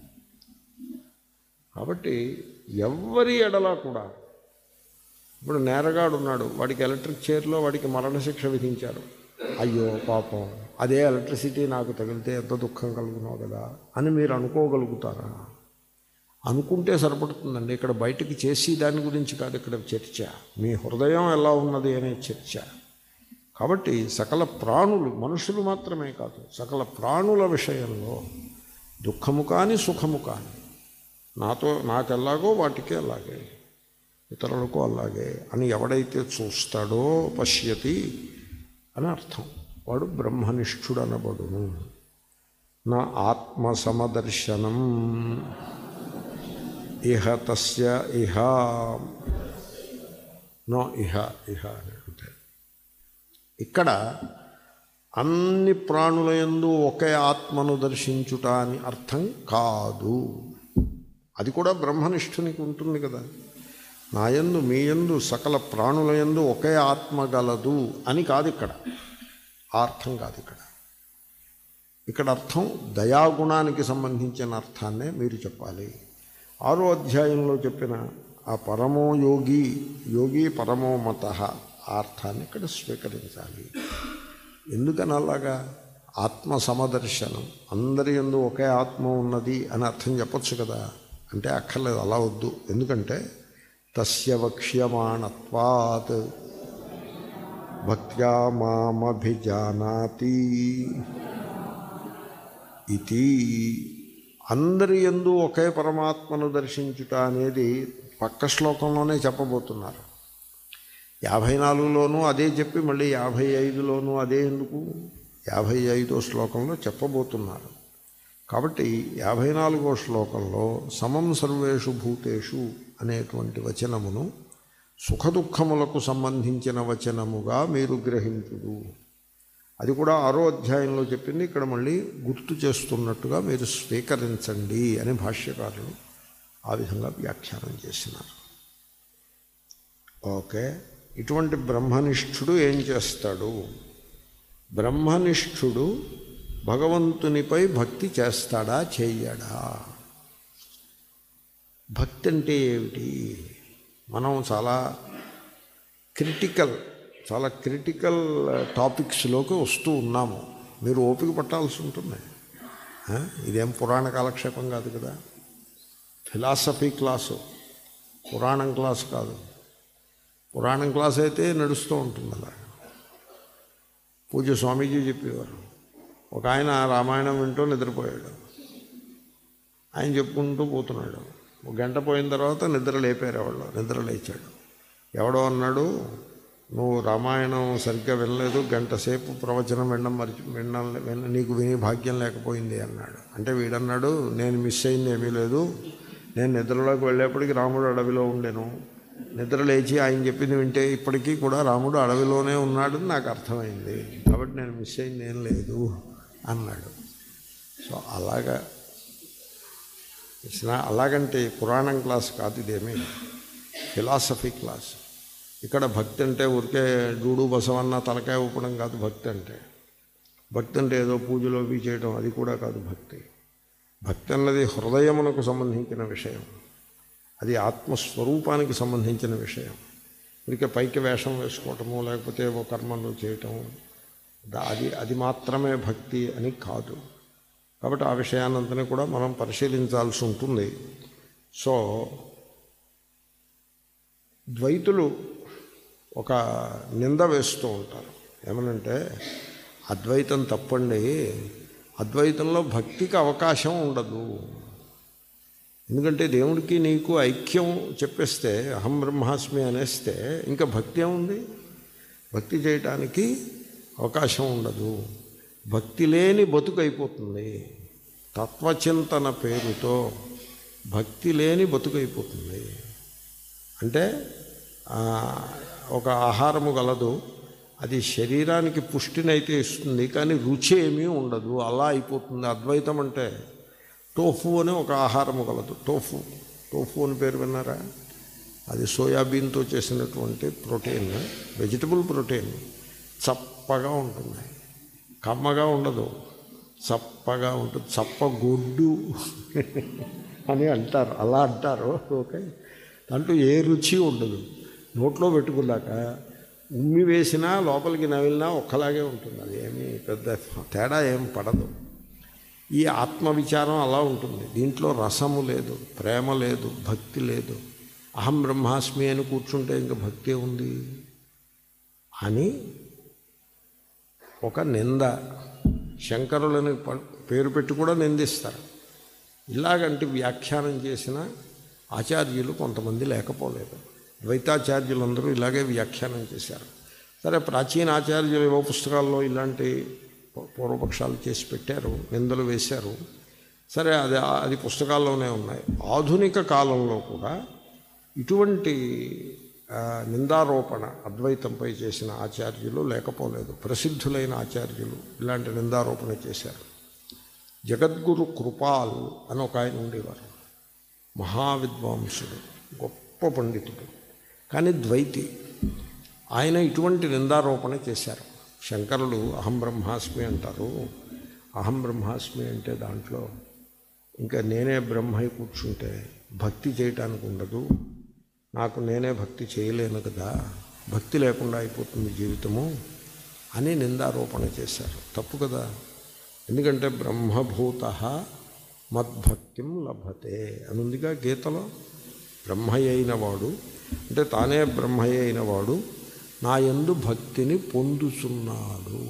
కాబట్టి ఎవరి ఎడలా కూడా, ఇప్పుడు నేరగాడు ఉన్నాడు, వాడికి ఎలక్ట్రిక్ చైర్లో వాడికి మరణశిక్ష విధించారు, అయ్యో పాపం అదే ఎలక్ట్రిసిటీ నాకు తగిలితే ఎంత దుఃఖం కలుగునో కదా అని మీరు అనుకోగలుగుతారా? అనుకుంటే సరిపడుతుందండి. ఇక్కడ బయటికి చేసి దాని గురించి కాదు ఇక్కడ చర్చ, మీ హృదయం ఎలా ఉన్నది అనే చర్చ. కాబట్టి సకల ప్రాణులు, మనుషులు మాత్రమే కాదు, సకల ప్రాణుల విషయంలో దుఃఖము కానీ సుఖము కానీ నాతో నాకెలాగో వాటికి అలాగే, ఇతరులకు అలాగే అని ఎవడైతే చూస్తాడో పశ్యతి అని అర్థం, వాడు బ్రహ్మనిష్ఠుడు అనబడును. నా ఆత్మసమదర్శనం ఇహ తస్య ఇహ నో ఇహ ఇహ అని అంటే ఇక్కడ అన్ని ప్రాణుల యందు ఒకే ఆత్మను దర్శించుట అని అర్థం కాదు. అది కూడా బ్రహ్మనిష్ఠునికి ఉంటుంది కదా. నాయందు మీ యందు సకల ప్రాణుల యందు ఒకే ఆత్మ గలదు అని కాదు ఇక్కడ, ఆ అర్థం కాదు ఇక్కడ. ఇక్కడ అర్థం దయాగుణానికి సంబంధించిన అర్థాన్నే మీరు చెప్పాలి. ఆరో అధ్యాయంలో చెప్పిన ఆ పరమో యోగి, యోగి పరమో మత ఆ అర్థాన్ని ఇక్కడ స్వీకరించాలి. ఎందుకని అలాగా? ఆత్మ సమదర్శనం, అందరి యందు ఒకే ఆత్మ ఉన్నది అని అర్థం చెప్పచ్చు కదా. అంటే అక్కర్లేదు, అలా వద్దు. ఎందుకంటే తస్య వక్ష్యమాణత్వాత్ భక్త్యా మామభిజానాతి ఇది. అందరి యందు ఒకే పరమాత్మను దర్శించుట అనేది పక్క శ్లోకంలోనే చెప్పబోతున్నారు. యాభై నాలుగులోనూ అదే చెప్పి మళ్ళీ యాభై ఐదులోనూ అదే ఎందుకు, యాభై ఐదో శ్లోకంలో చెప్పబోతున్నారు. కాబట్టి యాభై నాలుగో శ్లోకంలో సమం సర్వేషు భూతేషు అనేటువంటి వచనమును సుఖదుఖములకు సంబంధించిన వచనముగా మీరు గ్రహించుడు. అది కూడా ఆరో అధ్యాయంలో చెప్పింది ఇక్కడ మళ్ళీ గుర్తు చేస్తున్నట్టుగా మీరు స్వీకరించండి అని భాష్యకారులు ఆ విధంగా వ్యాఖ్యానం చేసినారు. ఓకే, ఇటువంటి బ్రహ్మనిష్ఠుడు ఏం చేస్తాడు? బ్రహ్మనిష్ఠుడు భగవంతునిపై భక్తి చేస్తాడా చేయడా? భక్తి అంటే ఏమిటి? మనం చాలా క్రిటికల్ చాలా క్రిటికల్ టాపిక్స్లోకి వస్తూ ఉన్నాము. మీరు ఓపిక పట్టాల్సి ఉంటుంది. ఇదేం పురాణ కాలక్షేపం కాదు కదా, ఫిలాసఫీ క్లాసు, పురాణం క్లాసు కాదు. పురాణం క్లాస్ అయితే నడుస్తూ ఉంటుంది అలా. పూజ స్వామీజీ చెప్పేవారు, ఒక ఆయన రామాయణం వింటూ నిద్రపోయాడు. ఆయన చెప్పుకుంటూ పోతున్నాడు. ఒక గంట పోయిన తర్వాత నిద్ర లేపారు ఎవడో, నిద్ర లేచాడు. ఎవడో అన్నాడు, నువ్వు రామాయణం సరిగ్గా వినలేదు, గంట సేపు ప్రవచనం వినడం మరి వినడం విన నీకు విని భాగ్యం లేకపోయింది అన్నాడు. అంటే వీడన్నాడు, నేను మిస్ అయింది ఏమీ లేదు, నేను నిద్రలోకి వెళ్ళేప్పటికీ రాముడు అడవిలో ఉండేను, నిద్ర లేచి ఆయన చెప్పింది వింటే ఇప్పటికీ కూడా రాముడు అడవిలోనే ఉన్నాడని నాకు అర్థమైంది, కాబట్టి నేను మిస్ అయింది ఏం లేదు అన్నాడు. సో అలాగా ఇట్స్ అలాగంటే పురాణం క్లాస్ కాదు, ఇదేమీ ఫిలాసఫీ క్లాస్. ఇక్కడ భక్తి అంటే ఊరికే డూడు బసవన్న తలకాయ ఊపడం కాదు భక్తి అంటే. భక్తి అంటే ఏదో పూజలో అవి చేయడం, అది కూడా కాదు భక్తి. భక్తి అన్నది హృదయమునకు సంబంధించిన విషయం, అది ఆత్మస్వరూపానికి సంబంధించిన విషయం. ఊరికే పైకి వేషం వేసుకోవటము లేకపోతే ఏవో కర్మలు చేయటం, అది అది మాత్రమే భక్తి అని కాదు. కాబట్టి ఆ విషయాన్నంతని కూడా మనం పరిశీలించాల్సి ఉంటుంది. సో ద్వైతులు ఒక నింద వేస్తూ ఉంటారు. ఏమనంటే అద్వైతం తప్పండి, అద్వైతంలో భక్తికి అవకాశం ఉండదు. ఎందుకంటే దేవుడికి నీకు ఐక్యం చెప్పేస్తే, అహం బ్రహ్మాస్మి అనేస్తే ఇంకా భక్తి ఏముంది? భక్తి చేయటానికి అవకాశం ఉండదు. భక్తి లేని బతుకు అయిపోతుంది. తత్వచింతన పేరుతో భక్తి లేని బతుకు అయిపోతుంది. అంటే ఒక ఆహారము గలదు, అది శరీరానికి పుష్టినైతే ఇస్తుంది, కానీ రుచి ఏమీ ఉండదు, అలా అయిపోతుంది. అద్వైతం అంటే టోఫు అని ఒక ఆహారము గలదు. టోఫు టోఫు అని పేరు విన్నారా? అది సోయాబీన్తో చేసినటువంటి ప్రోటీన్, వెజిటబుల్ ప్రోటీన్. చప్పగా ఉంటుంది, కమ్మగా ఉండదు, చప్పగా ఉంటుంది. చప్పగొడ్డు అని అంటారు, అలా అంటారు. ఓకే, దాంట్లో ఏ రుచి ఉండదు. నోట్లో పెట్టుకున్నాక ఉమ్మి వేసినా లోపలికి నవిలినా ఒక్కలాగే ఉంటుంది. అది ఏమీ పెద్ద తేడా ఏం పడదు. ఈ ఆత్మవిచారం అలా ఉంటుంది. దీంట్లో రసము లేదు, ప్రేమ లేదు, భక్తి లేదు. అహం బ్రహ్మాస్మి అని కూర్చుంటే ఇంకా భక్తి ఉంది అని ఒక నింద. శంకరులని పేరు పెట్టి కూడా నిందిస్తారు. ఇలాగంటి వ్యాఖ్యానం చేసిన ఆచార్యులు కొంతమంది లేకపోలేదు. ద్వైతాచార్యులందరూ ఇలాగే వ్యాఖ్యానం చేశారు. సరే, ప్రాచీన ఆచార్యులు ఏవో పుస్తకాల్లో ఇలాంటి పూర్వపక్షాలు చేసి పెట్టారు, నిందలు వేశారు. సరే, అది అది పుస్తకాల్లోనే ఉన్నాయి. ఆధునిక కాలంలో కూడా ఇటువంటి నిందారోపణ అద్వైతంపై చేసిన ఆచార్యులు లేకపోలేదు. ప్రసిద్ధులైన ఆచార్యులు ఇలాంటి నిందారోపణ చేశారు. జగద్గురు కృపాల్ అని ఒక ఆయన ఉండేవారు, మహావిద్వాంసుడు, గొప్ప పండితుడు, కానీ ద్వైతి. ఆయన ఇటువంటి నిందారోపణ చేశారు. శంకరులు అహం బ్రహ్మాస్మి అంటారు. అహం బ్రహ్మాస్మి అంటే దాంట్లో ఇంకా నేనే బ్రహ్మై కూర్చుంటే భక్తి చేయటానికి ఉండదు, నాకు నేనే భక్తి చేయలేను కదా, భక్తి లేకుండా అయిపోతుంది జీవితము అని నిందారోపణ చేశారు. తప్పు కదా. ఎందుకంటే బ్రహ్మభూత మద్భక్తిం లభతే అని ఉందిగా గీతలో. బ్రహ్మయ్య అయిన వాడు అంటే తానే బ్రహ్మయ్య అయిన వాడు నా యందు భక్తిని పొందుచున్నాడు.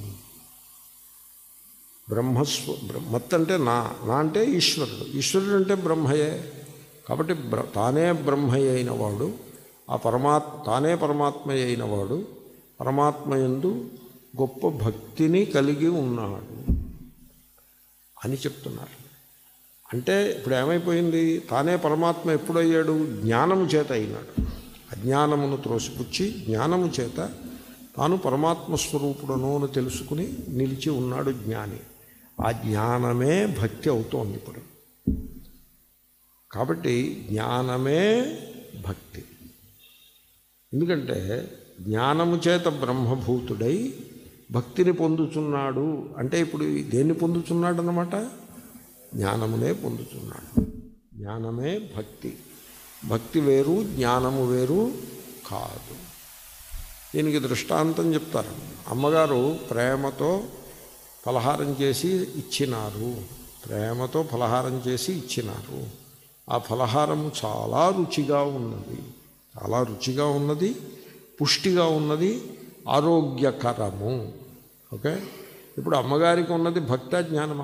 బ్రహ్మస్వ మత్ అంటే నా నా అంటే ఈశ్వరుడు, ఈశ్వరుడు అంటే బ్రహ్మయే. కాబట్టి బ్ర తానే బ్రహ్మయ్య అయిన వాడు, ఆ పరమాత్మ తానే పరమాత్మ అయిన వాడు పరమాత్మ యందు గొప్ప భక్తిని కలిగి ఉన్నాడు అని చెప్తున్నారు. అంటే ఇప్పుడు ఏమైపోయింది? తానే పరమాత్మ ఎప్పుడయ్యాడు? జ్ఞానము చేత అయినాడు. అజ్ఞానమును త్రోసిపుచ్చి జ్ఞానము చేత తాను పరమాత్మ స్వరూపుడను అని తెలుసుకుని నిలిచి ఉన్నాడు జ్ఞాని. ఆ జ్ఞానమే భక్తి అవుతోంది ఇప్పుడు. కాబట్టి జ్ఞానమే భక్తి. ఎందుకంటే జ్ఞానము చేత బ్రహ్మభూతుడై భక్తిని పొందుతున్నాడు అంటే ఇప్పుడు దేన్ని పొందుతున్నాడు అన్నమాట? జ్ఞానమునే పొందుతున్నాడు. జ్ఞానమే భక్తి. భక్తి వేరు, జ్ఞానము వేరు కాదు. దీనికి దృష్టాంతం చెప్తారు. అమ్మగారు ప్రేమతో ఫలహారం చేసి ఇచ్చినారు, ప్రేమతో ఫలహారం చేసి ఇచ్చినారు. ఆ ఫలహారము చాలా రుచిగా ఉన్నది, చాలా రుచిగా ఉన్నది, పుష్టిగా ఉన్నది, ఆరోగ్యకరము. ఓకే, ఇప్పుడు అమ్మగారికి ఉన్నది భక్త జ్ఞానమా?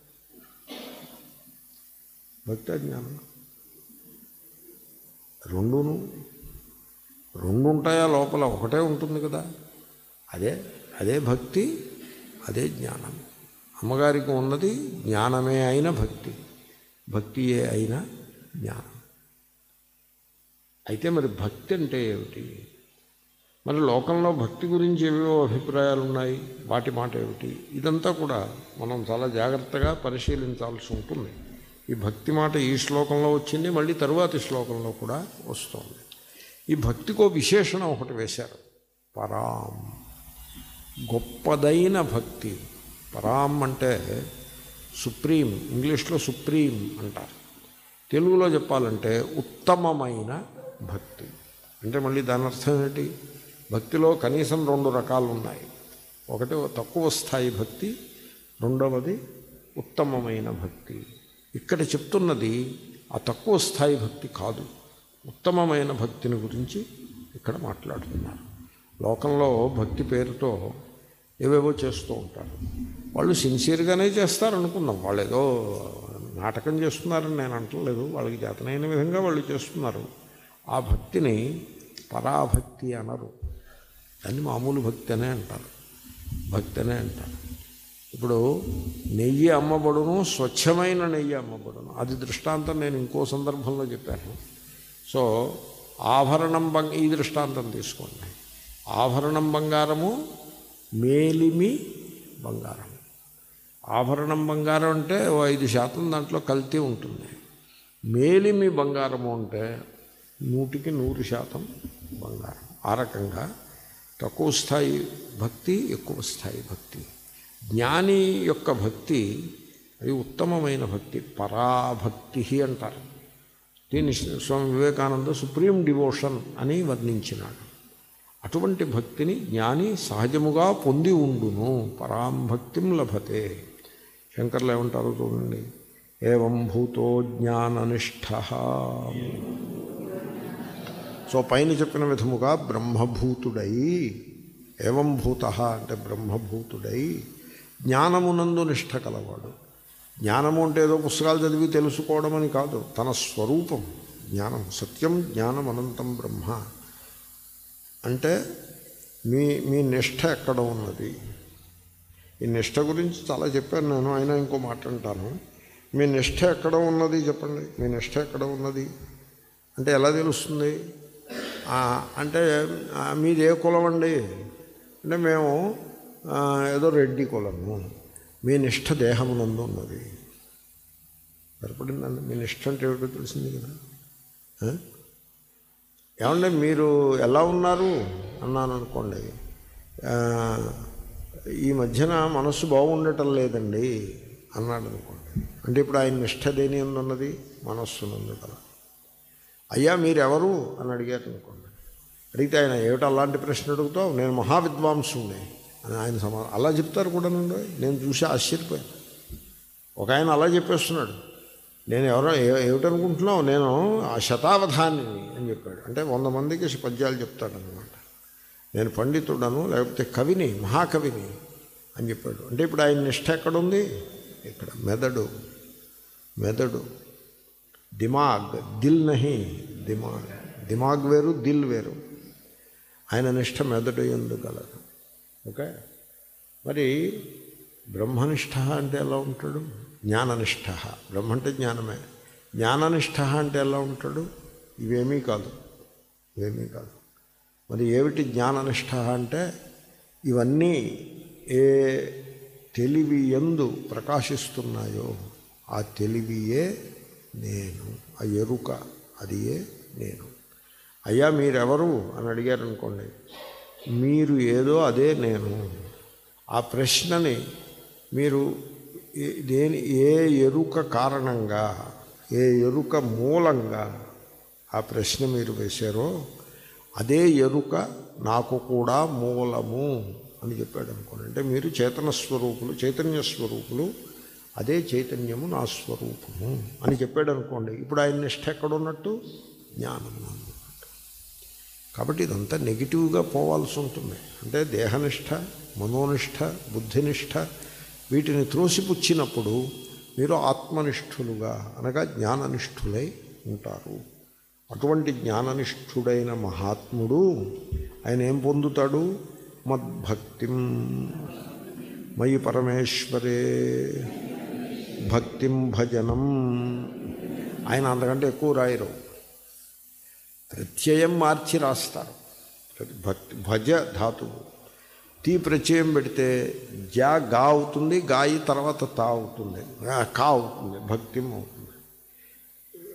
భక్త జ్ఞానం రెండును రెండు ఉంటాయా? లోపల ఒకటే ఉంటుంది కదా. అదే అదే భక్తి, అదే జ్ఞానం. అమ్మగారికి ఉన్నది జ్ఞానమే అయిన భక్తి, భక్తియే అయిన జ్ఞానం. అయితే మరి భక్తి అంటే ఏమిటి? మరి లోకంలో భక్తి గురించి ఏవేవో అభిప్రాయాలు ఉన్నాయి, వాటి మాట ఏమిటి? ఇదంతా కూడా మనం చాలా జాగ్రత్తగా పరిశీలించాల్సి ఉంటుంది. ఈ భక్తి మాట ఈ శ్లోకంలో వచ్చింది, మళ్ళీ తరువాతి శ్లోకంలో కూడా వస్తుంది. ఈ భక్తికో విశేషణం ఒకటి వేశారు, పరాం, గొప్పదైన భక్తి. పరాం అంటే సుప్రీం, ఇంగ్లీష్లో సుప్రీం అంటారు. తెలుగులో చెప్పాలంటే ఉత్తమమైన భక్తి. అంటే మళ్ళీ దాని అర్థం ఏంటి? భక్తిలో కనీసం రెండు రకాలు ఉన్నాయి. ఒకటి తక్కువ స్థాయి భక్తి, రెండవది ఉత్తమమైన భక్తి. ఇక్కడ చెప్తున్నది ఆ తక్కువ స్థాయి భక్తి కాదు, ఉత్తమమైన భక్తిని గురించి ఇక్కడ మాట్లాడుతున్నారు. లోకంలో భక్తి పేరుతో ఏవేవో చేస్తూ ఉంటారు. వాళ్ళు సిన్సియర్గానే చేస్తారు అనుకుందాం, వాళ్ళు ఏదో నాటకం చేస్తున్నారని నేను అంటలేదు, వాళ్ళకి చేతనైన విధంగా వాళ్ళు చేస్తున్నారు. ఆ భక్తిని పరాభక్తి అనరు, దాన్ని మామూలు భక్తి అనే అంటారు, భక్తి అనే అంటారు. ఇప్పుడు నెయ్యి అమ్మబడును, స్వచ్ఛమైన నెయ్యి అమ్మబడును. అది దృష్టాంతం నేను ఇంకో సందర్భంలో చెప్పాను. సో ఆభరణం బంగ ఈ దృష్టాంతం తీసుకోండి. ఆభరణం బంగారము, మేలిమి బంగారం. ఆభరణం బంగారం అంటే ఓ ఐదు శాతం దాంట్లో కల్తీ ఉంటుంది. మేలిమి బంగారము అంటే నూటికి నూరు శాతం బంగారం. ఆ రకంగా తక్కువ స్థాయి భక్తి, ఎక్కువ స్థాయి భక్తి. జ్ఞాని యొక్క భక్తి అది ఉత్తమమైన భక్తి, పరాభక్తి అంటారు. దీన్ని స్వామి వివేకానంద సుప్రీం డివోషన్ అని వర్ణించినాడు. అటువంటి భక్తిని జ్ఞాని సహజముగా పొంది ఉండును, పరాం భక్తిం లభతే. శంకర్లు ఏమంటారు చూడండి, ఏవం భూతో జ్ఞాననిష్ఠ. సో పైన చెప్పిన విధముగా బ్రహ్మభూతుడై, ఏవం భూత అంటే బ్రహ్మభూతుడై జ్ఞానమునందు నిష్ఠ కలవాడు. జ్ఞానము అంటే ఏదో పుస్తకాలు చదివి తెలుసుకోవడం అని కాదు, తన స్వరూపం జ్ఞానం. సత్యం జ్ఞానం అనంతం బ్రహ్మ అంటే మీ మీ నిష్ఠ ఎక్కడ ఉన్నది. ఈ నిష్ఠ గురించి చాలా చెప్పాను నేను, అయినా ఇంకో మాట అంటాను. మీ నిష్ఠ ఎక్కడ ఉన్నది చెప్పండి, మీ నిష్ఠ ఎక్కడ ఉన్నది అంటే ఎలా తెలుస్తుంది? అంటే మీది ఏ కులం అండి అంటే మేము ఏదో రెడ్డి కులము. మీ నిష్ఠ దేహమునందు ఉన్నది. సరిపడిందండి. మీ నిష్ఠ అంటే ఏమిటో తెలిసింది కదా. ఏమంటే మీరు ఎలా ఉన్నారు అన్నాను అనుకోండి, ఈ మధ్యన మనస్సు బాగుండటం లేదండి అన్నాడు అనుకోండి, అంటే ఇప్పుడు ఆయన నిష్ఠ దేని ఉన్నది? మనస్సునందు కదా. అయ్యా మీరెవరు అని అడిగారు అనుకోండి, అడిగితే ఆయన ఏమిటి అలాంటి ప్రశ్న అడుగుతావు, నేను మహావిద్వాంసుండే అని ఆయన సమాధానం అలా చెప్తారు కూడా. నుండి నేను చూసి ఆశ్చర్యపోయాను. ఒక ఆయన అలా చెప్పేస్తున్నాడు, నేను ఎవరో ఏమిటనుకుంటున్నావు, నేను ఆ శతావధానిని అని చెప్పాడు. అంటే వంద మందికి పద్యాలు చెప్తాడనమాట. నేను పండితుడను, లేకపోతే కవిని, మహాకవిని అని చెప్పాడు. అంటే ఇప్పుడు ఆయన నిష్ఠ ఎక్కడుంది? ఇక్కడ మెదడు, మెదడు దిమాగ్, దిల్ నహి దిమాగ్. దిమాగ్ వేరు, దిల్ వేరు. ఆయన నిష్ఠ మెదడు యందు గలదు. ఓకే, మరి బ్రహ్మనిష్ఠ అంటే ఎలా ఉంటాడు? జ్ఞాననిష్ఠ. బ్రహ్మ అంటే జ్ఞానమే. జ్ఞాననిష్ఠ అంటే ఎలా ఉంటాడు? ఇవేమీ కాదు, ఇవేమీ కాదు. మరి ఏమిటి జ్ఞాననిష్ఠ అంటే? ఇవన్నీ ఏ తెలివి యందు ప్రకాశిస్తున్నాయో ఆ తెలివియే నేను, ఆ ఎరుక అది ఏ నేను. అయ్యా మీరెవరు అని అడిగారు అనుకోండి, మీరు ఏదో అదే నేను. ఆ ప్రశ్నని మీరు దేని ఏ ఎరుక కారణంగా, ఏ ఎరుక మూలంగా ఆ ప్రశ్న మీరు వేశారో అదే ఎరుక నాకు కూడా మూలము అని చెప్పాడు అనుకోండి. అంటే మీరు చేతన స్వరూపులు, చైతన్య స్వరూపులు, అదే చైతన్యము నా స్వరూపము అని చెప్పాడు అనుకోండి. ఇప్పుడు ఆయన నిష్ఠ ఎక్కడున్నట్టు? జ్ఞానము. కాబట్టి ఇదంతా నెగిటివ్గా పోవాల్సి ఉంటుంది. అంటే దేహనిష్ట, మనోనిష్ట, బుద్ధినిష్ట వీటిని త్రోసిపుచ్చినప్పుడు మీరు ఆత్మనిష్ఠులుగా అనగా జ్ఞాననిష్ఠులై ఉంటారు. అటువంటి జ్ఞాననిష్ఠుడైన మహాత్ముడు ఆయన ఏం పొందుతాడు? మద్భక్తిం మయి పరమేశ్వరే భక్తిం భజనం. ఆయన అంతకంటే ఎక్కువ రాయరు, ప్రత్యయం మార్చి రాస్తారు. భక్తి భజ ధాతువు తీ ప్రత్యయం పెడితే జా గా అవుతుంది, గాయి తర్వాత తా అవుతుంది, కా అవుతుంది, భక్తిం అవుతుంది.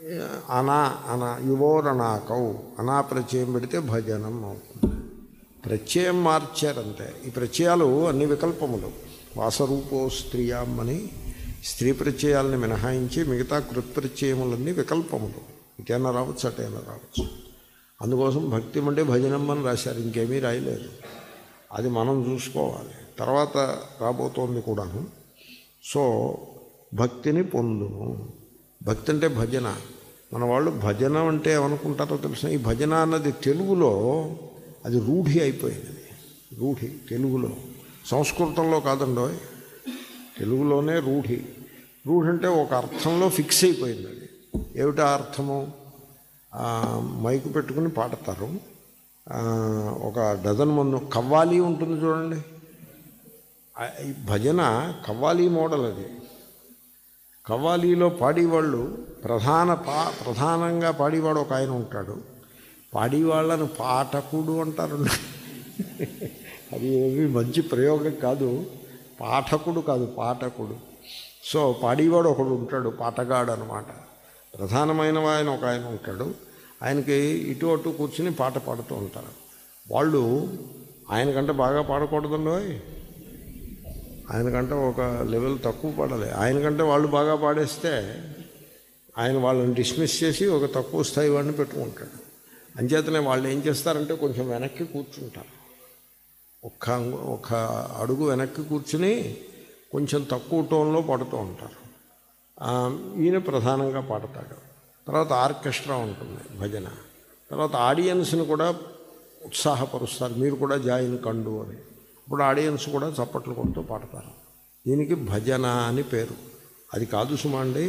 అనా అనా యువోరనాకౌ అనా ప్రత్యయం పెడితే భజనం అవుతుంది. ప్రత్యయం మార్చారంతే. ఈ ప్రత్యయాలు అన్ని వికల్పములు. వాసరూపో స్త్రీయాం అని స్త్రీ ప్రత్యయాలని మినహాయించి మిగతా కృత్ప్రత్యయములన్నీ వికల్పములు. ఇటైనా రావచ్చు, అటైనా రావచ్చు. అందుకోసం భక్తి అంటే భజనం అని రాశారు, ఇంకేమీ రాయలేదు. అది మనం చూసుకోవాలి. తర్వాత రాబోతోంది కూడాను. సో భక్తిని పొందును. భక్తి అంటే భజన. మన వాళ్ళు భజన అంటే ఏమనుకుంటారో తెలిసిన, ఈ భజన అన్నది తెలుగులో అది రూఢి అయిపోయింది. రూఢి తెలుగులో, సంస్కృతంలో కాదండో, తెలుగులోనే రూఢి. రూఢి అంటే ఒక అర్థంలో ఫిక్స్ అయిపోయింది. అది ఏమిటా అర్థము? మైకు పెట్టుకుని పాడతారు. ఒక డజన్ మంది కవ్వాలి ఉంటుంది చూడండి, ఈ భజన కవ్వాలి మోడల్. అది కవ్వాలీలో పాడేవాళ్ళు ప్రధాన పా ప్రధానంగా పాడేవాడు ఒక ఆయన ఉంటాడు. పాడేవాళ్ళను పాఠకుడు అంటారు. అది ఏమి మంచి ప్రయోగం కాదు. పాఠకుడు కాదు, పాఠకుడు. సో పాడేవాడు ఒకడు ఉంటాడు, పాటగాడు అనమాట. ప్రధానమైన ఆయన ఒక ఆయన ఉంటాడు. ఆయనకి ఇటు అటు కూర్చుని పాట పాడుతూ ఉంటారు. వాళ్ళు ఆయనకంటే బాగా పాడకూడదండి, ఆయనకంటే ఒక లెవెల్ తక్కువ పాడాలి. ఆయనకంటే వాళ్ళు బాగా పాడేస్తే ఆయన వాళ్ళని డిస్మిస్ చేసి ఒక తక్కువ స్థాయి వాడిని పెట్టుకుంటాడు. అంచేతనే వాళ్ళు ఏం చేస్తారంటే కొంచెం వెనక్కి కూర్చుంటారు. ఒక్క ఒక అడుగు వెనక్కి కూర్చుని కొంచెం తక్కువ టోన్లో పాడుతూ ఉంటారు. ఈయన ప్రధానంగా పాడతాడు. తర్వాత ఆర్కెస్ట్రా ఉంటుంది భజన. తర్వాత ఆడియన్స్ని కూడా ఉత్సాహపరుస్తారు, మీరు కూడా జాయిన్ కండు అని. ఇప్పుడు ఆడియన్స్ కూడా చప్పట్లు కొడుతూ పాడతారు. దీనికి భజన అని పేరు. అది కాదు సుమా అండి.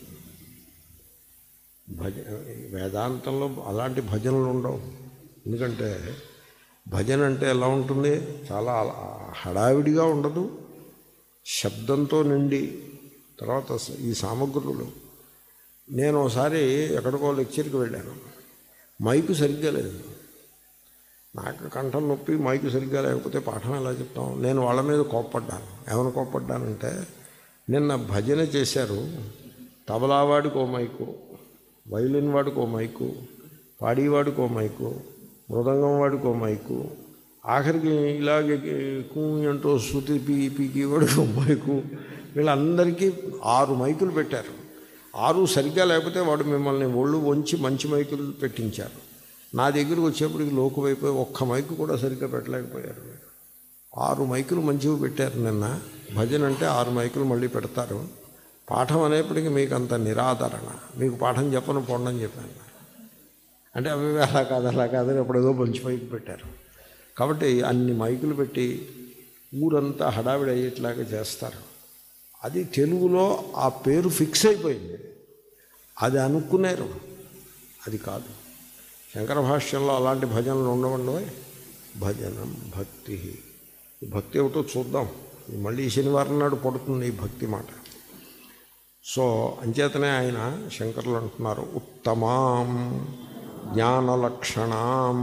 భజ వేదాంతంలో అలాంటి భజనలు ఉండవు. ఎందుకంటే భజన అంటే ఎలా ఉంటుంది? చాలా హడావిడిగా ఉండదు, శబ్దంతో నిండి. తర్వాత ఈ సామగ్రులు. నేను ఒకసారి ఎక్కడికో లెక్చర్కి వెళ్ళాను. మైకు సరిగ్గా లేదు. నాకు కంఠం నొప్పి, మైకు సరిగ్గా లేకపోతే పాఠం ఎలా చెప్తాం? నేను వాళ్ళ మీద కోప్పడ్డాను. ఏమైనా కోప్పడ్డానంటే, నిన్న భజన చేశారు, తబలావాడికి ఓ మైకు, వైలిన్ వాడికి ఓ మైకు, పాడేవాడికి ఓ మైకు, మృదంగం వాడికి ఓ మైకు, ఆఖరికి ఇలాగే కూ అంటూ శృతి పీ పీకి వాడికి ఓ మైకు, వీళ్ళందరికీ ఆరు మైకులు పెట్టారు. ఆరు సరిగ్గా లేకపోతే వాడు మిమ్మల్ని ఒళ్ళు వంచి మంచి మైకులు పెట్టించారు. నా దగ్గరికి వచ్చేప్పటికి లోకువైపోయి ఒక్క మైకు కూడా సరిగ్గా పెట్టలేకపోయారు. ఆరు మైకులు మంచివి పెట్టారు నిన్న. భజన అంటే ఆరు మైకులు మళ్ళీ పెడతారు. పాఠం అనేప్పటికీ మీకు అంత నిరాదరణ. మీకు పాఠం చెప్పను పొండని చెప్పాను. అంటే అవి అలా కాదు అలా కాదని ఎప్పుడేదో మంచి మైకు పెట్టారు. కాబట్టి అన్ని మైకులు పెట్టి ఊరంతా హడావిడి అయ్యేట్లాగా చేస్తారు. అది తెలుగులో ఆ పేరు ఫిక్స్ అయిపోయింది. అది అనుకున్నారు, అది కాదు. శంకర భాష్యంలో అలాంటి భజనలు ఉండవండి. భజనం భక్తి. ఈ భక్తి ఏమిటో చూద్దాం. మళ్ళీ శనివారం నాడు పడుతుంది ఈ భక్తి మాట. సో అంచేతనే ఆయన శంకరులు అంటున్నారు, ఉత్తమాం జ్ఞానలక్షణాం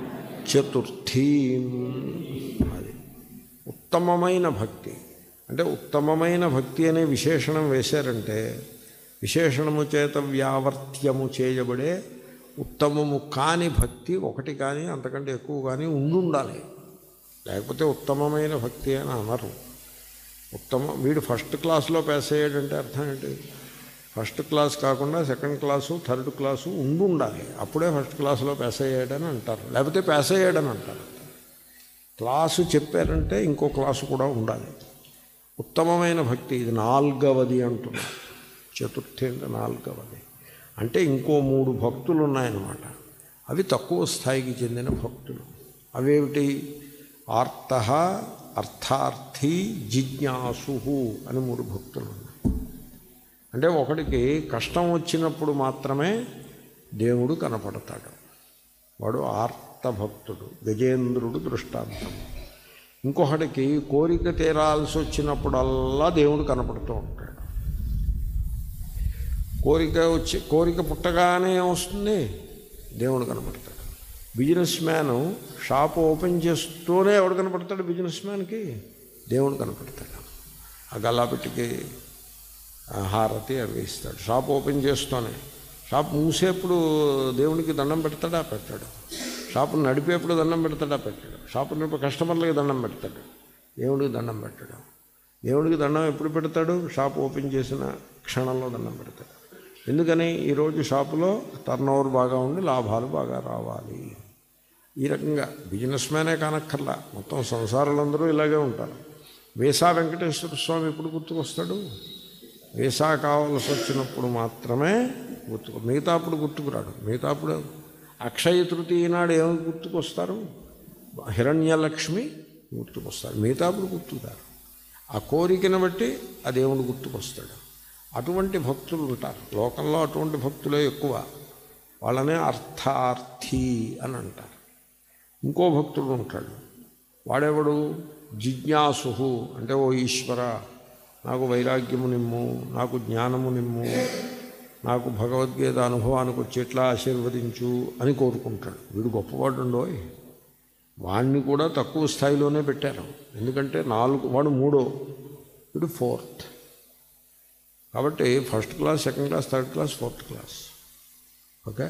చతుర్థీం. అది ఉత్తమమైన భక్తి. అంటే ఉత్తమమైన భక్తి అనే విశేషణం వేశారంటే విశేషణము చేత వ్యావర్త్యము చేయబడే ఉత్తమము కాని భక్తి ఒకటి కానీ అంతకంటే ఎక్కువ కానీ ఉండుండాలి. లేకపోతే ఉత్తమమైన భక్తి అని అనరు. ఉత్తమ వీడు ఫస్ట్ క్లాస్లో పాస్ అయ్యాడంటే అర్థం ఏంటి? ఫస్ట్ క్లాస్ కాకుండా సెకండ్ క్లాసు థర్డ్ క్లాసు ఉండుండాలి. అప్పుడే ఫస్ట్ క్లాసులో పాస్ అయ్యాడని అంటారు, లేకపోతే పాస్ అయ్యాడని అంటారు. క్లాసు చెప్పారంటే ఇంకో క్లాసు కూడా ఉండాలి. ఉత్తమమైన భక్తి ఇది నాలుగవది అంటున్నారు. చతుర్థి అంటే నాలుగవది. అంటే ఇంకో మూడు భక్తులు ఉన్నాయన్నమాట. అవి తక్కువ స్థాయికి చెందిన భక్తులు. అవేమిటి? ఆర్త, అర్థార్థి, జిజ్ఞాసు అని మూడు భక్తులు ఉన్నాయి. అంటే ఒకడికి కష్టం వచ్చినప్పుడు మాత్రమే దేవుడు కనపడతాడు, వాడు ఆర్తభక్తుడు. గజేంద్రుడు దృష్టాంతం. ఇంకొకటికి కోరిక తీరాల్సి వచ్చినప్పుడల్లా దేవుడు కనపడుతూ ఉంటాడు. కోరిక వచ్చి కోరిక పుట్టగానే వస్తుంది, దేవుడు కనపడతాడు. బిజినెస్ మ్యాను షాప్ ఓపెన్ చేస్తూనే ఎవడు కనపడతాడు? బిజినెస్ మ్యాన్కి దేవుడు కనపడతాడు. ఆ గల్లాపెట్టికి హారతి అవి ఇస్తాడు. షాప్ ఓపెన్ చేస్తూనే షాప్ మూసేప్పుడు దేవునికి దండం పెడతాడా? పెట్టాడు. షాపును నడిపేప్పుడు దండం పెడతాడా? పెట్టాడు. షాపు నడిపే కస్టమర్లకి దండం పెడతాడు, దేవుడికి దండం పెట్టాడు. దేవుడికి దండం ఎప్పుడు పెడతాడు? షాప్ ఓపెన్ చేసిన క్షణంలో దండం పెడతాడు. ఎందుకని? ఈరోజు షాపులో టర్న్ ఓవర్ బాగా ఉండి లాభాలు బాగా రావాలి. ఈ రకంగా బిజినెస్ మ్యానే కానక్కర్లా, మొత్తం సంసారాలందరూ ఇలాగే ఉంటారు. వేసా వెంకటేశ్వర స్వామి ఎప్పుడు గుర్తుకొస్తాడు? వేసా కావాల్సి వచ్చినప్పుడు మాత్రమే గుర్తుకు, మిగతా అప్పుడు గుర్తుకురాడు. మిగతా అప్పుడు అక్షయ తృతీయ నాడు ఏమి గుర్తుకొస్తారు? హిరణ్యలక్ష్మి గుర్తుకొస్తారు. మిగతా అప్పుడు గుర్తుకురారు. ఆ కోరికను బట్టి ఆ దేవుడు గుర్తుకొస్తాడు. అటువంటి భక్తులు ఉంటారు లోకంలో. అటువంటి భక్తులే ఎక్కువ. వాళ్ళనే అర్థార్థి అని అంటారు. ఇంకో భక్తుడు ఉంటాడు. వాడెవడు? జిజ్ఞాసు. అంటే ఓ ఈశ్వర, నాకు వైరాగ్యము నిమ్ము, నాకు జ్ఞానము నిమ్ము, నాకు భగవద్గీత అనుభవానికి వచ్చేట్లా ఆశీర్వదించు అని కోరుకుంటాడు. వీడు గొప్పవాడుండోయ్. వాడిని కూడా తక్కువ స్థాయిలోనే పెట్టారు. ఎందుకంటే నాలుగు, వాడు మూడో, వీడు ఫోర్త్. కాబట్టి first class, second class, third class, fourth class. Okay,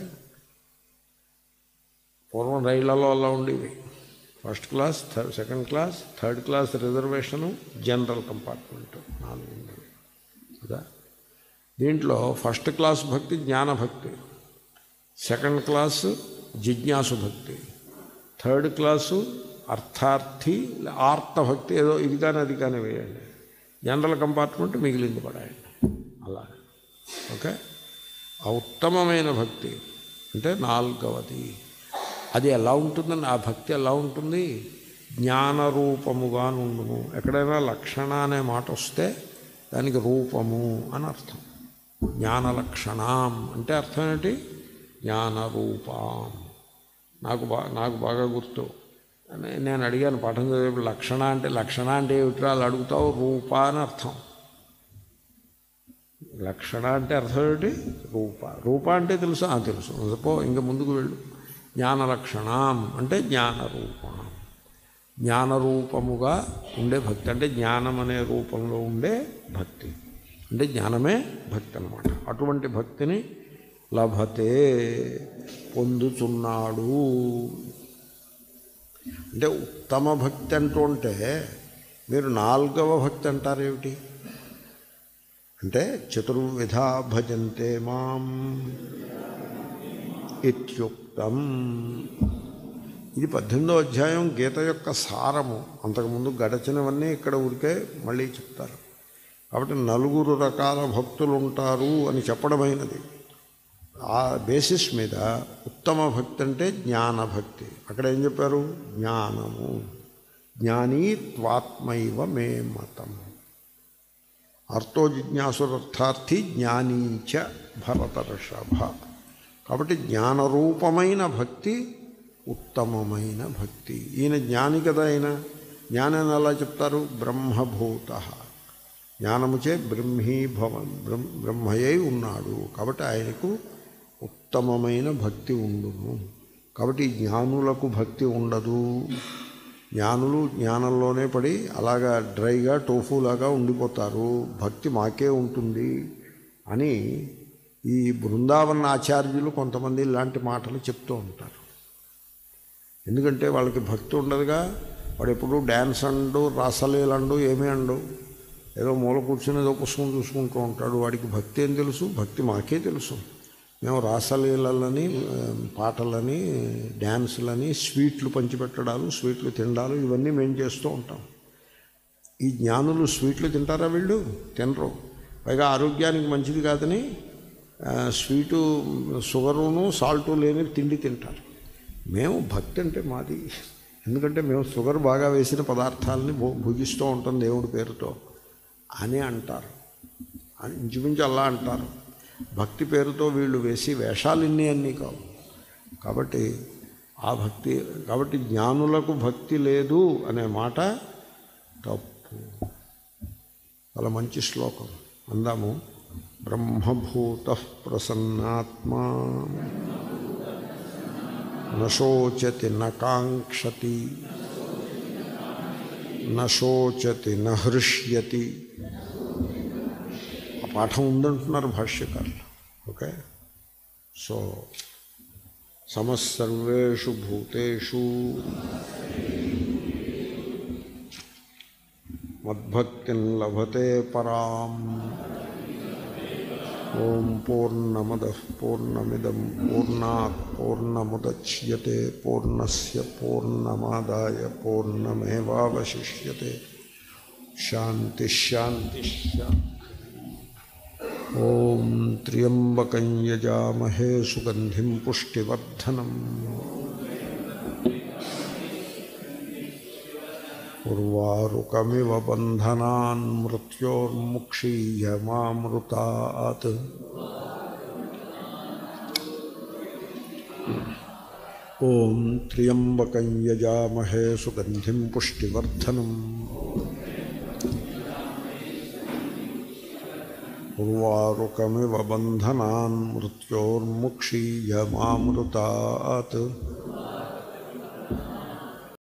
పూర్వం రైళ్లలో అలా ఉండేవి. First class, third second class, third class reservation, general compartment నాలుగు ఉండేవి కదా. దీంట్లో ఫస్ట్ క్లాస్ భక్తి జ్ఞానభక్తి, సెకండ్ క్లాసు జిజ్ఞాసు భక్తి, థర్డ్ క్లాసు అర్థార్థి ఆర్తభక్తి, ఏదో ఇది కానీ అది కానీ వేయండి. జనరల్ కంపార్ట్మెంట్ మిగిలింది పడాయండి. అలా ఓకే. ఆ ఉత్తమమైన భక్తి అంటే నాలుగవది. అది ఎలా ఉంటుందని, ఆ భక్తి ఎలా ఉంటుంది? జ్ఞానరూపముగా నుండును. ఎక్కడైనా లక్షణ అనే మాట వస్తే దానికి రూపము అని అర్థం. జ్ఞానలక్షణం అంటే అర్థం ఏంటి? జ్ఞానరూపం. నాకు బా నాకు బాగా గుర్తు, నేను అడిగాను పాఠం చదివేప్పుడు, లక్షణ అంటే లక్షణ అంటే ఏమిటి వాళ్ళు అడుగుతావు? రూప అని అర్థం. లక్షణ అంటే అర్థం ఏమిటి? రూప. రూప అంటే తెలుసు? తెలుసు. పో ఇంకా ముందుకు వెళ్ళు. జ్ఞానలక్షణం అంటే జ్ఞానరూపం. జ్ఞానరూపముగా ఉండే భక్తి అంటే జ్ఞానం అనే రూపంలో ఉండే భక్తి అంటే జ్ఞానమే భక్తి అన్నమాట. అటువంటి భక్తిని లభతే పొందుతున్నాడు. అంటే ఉత్తమ భక్తి అంటూ ఉంటే మీరు నాలుగవ భక్తి అంటారేమిటి అంటే చతుర్విధా భజంతే మాం ఇత్యుక్తం. ఇది పద్దెనిమిదో అధ్యాయం గీత యొక్క సారము. అంతకుముందు గడచినవన్నీ ఇక్కడ ఊరికే మళ్ళీ చెప్తారు. కాబట్టి నలుగురు రకాల భక్తులు ఉంటారు అని చెప్పడమైనది. ఆ బేసిస్ మీద ఉత్తమ భక్తి అంటే జ్ఞానభక్తి. అక్కడ ఏం చెప్పారు? జ్ఞానము. జ్ఞానీ త్వాత్మైవ మే మతం. అర్థో జిజ్ఞాసురర్థార్థి జ్ఞానీచ భరతర్షభ. కాబట్టి జ్ఞానరూపమైన భక్తి ఉత్తమమైన భక్తి. ఈయన జ్ఞాని కదా. ఆయన జ్ఞానాన్ని ఎలా చెప్తారు? బ్రహ్మభూత. జ్ఞానముచే బ్రహ్మీభవ బ్రహ్మ బ్రహ్మయ్యై ఉన్నాడు. కాబట్టి ఆయనకు ఉత్తమమైన భక్తి ఉండును. కాబట్టి జ్ఞానులకు భక్తి ఉండదు. జ్ఞానులు జ్ఞానంలోనే పడి అలాగా డ్రైగా టోఫూలాగా ఉండిపోతారు. భక్తి మాకే ఉంటుంది అని ఈ బృందావన ఆచార్యులు కొంతమంది ఇలాంటి మాటలు చెప్తూ ఉంటారు. ఎందుకంటే వాళ్ళకి భక్తి ఉండదుగా. వాడు ఎప్పుడు డ్యాన్స్ అండు, రాసలీలండు, ఏమీ అండు, ఏదో మూల కూర్చుని ఏదో పుస్తకం చూసుకుంటూ ఉంటాడు. వాడికి భక్తి ఏం తెలుసు? భక్తి మాకే తెలుసు. మేము రాసలీలని, పాటలని, డ్యాన్సులని, స్వీట్లు పంచిపెట్టడాలు, స్వీట్లు తినడాలు ఇవన్నీ మేము చేస్తూ ఉంటాం. ఈ జ్ఞానులు స్వీట్లు తింటారా? వీళ్ళు తినరు. పైగా ఆరోగ్యానికి మంచిది కాదని స్వీటు, షుగరును, సాల్టు లేని తిండి తింటారు. మేము భక్తి అంటే మాది. ఎందుకంటే మేము షుగర్ బాగా వేసిన పదార్థాలని భుజిస్తూ ఉంటాం దేవుడి పేరుతో అని అంటారు. ఇంచుమించు అలా అంటారు. భక్తి పేరుతో వీళ్ళు వేసి వేషాలు ఇన్ని అన్నీ కావు. కాబట్టి ఆ భక్తి, కాబట్టి జ్ఞానులకు భక్తి లేదు అనే మాట తప్పు. చాలా మంచి శ్లోకం అందాము. బ్రహ్మభూత ప్రసన్నాత్మా నశోచతి నకాంక్షతి నశోచతి నహృష్యతి. ఆ పాఠం ఉందంటున్నారు భాష్యకారులు. ఓకే, సో సమస్సర్వేషు భూతేషు మద్భక్తిం లభతే పరాం. ఓం పూర్ణమదః పూర్ణమిదం పూర్ణాత్ పూర్ణముదచ్యతే పూర్ణస్య పూర్ణమాదాయ పూర్ణమేవావశిష్యతే. శాంతి శాంతి శాంతి. ఓం త్ర్యంబకం యజామహే సుగంధిం పుష్టివర్ధనం. ఉర్వారుకమివ బంధనాన్ మృత్యోర్ముక్షీయమామృతాత్. ఓం త్ర్యంబకం యజామహే సుగంధిం పుష్టివర్ధనం. ఉర్వారుకమివ బంధనాన్ మృత్యోర్ముక్షీయమామృతాత్.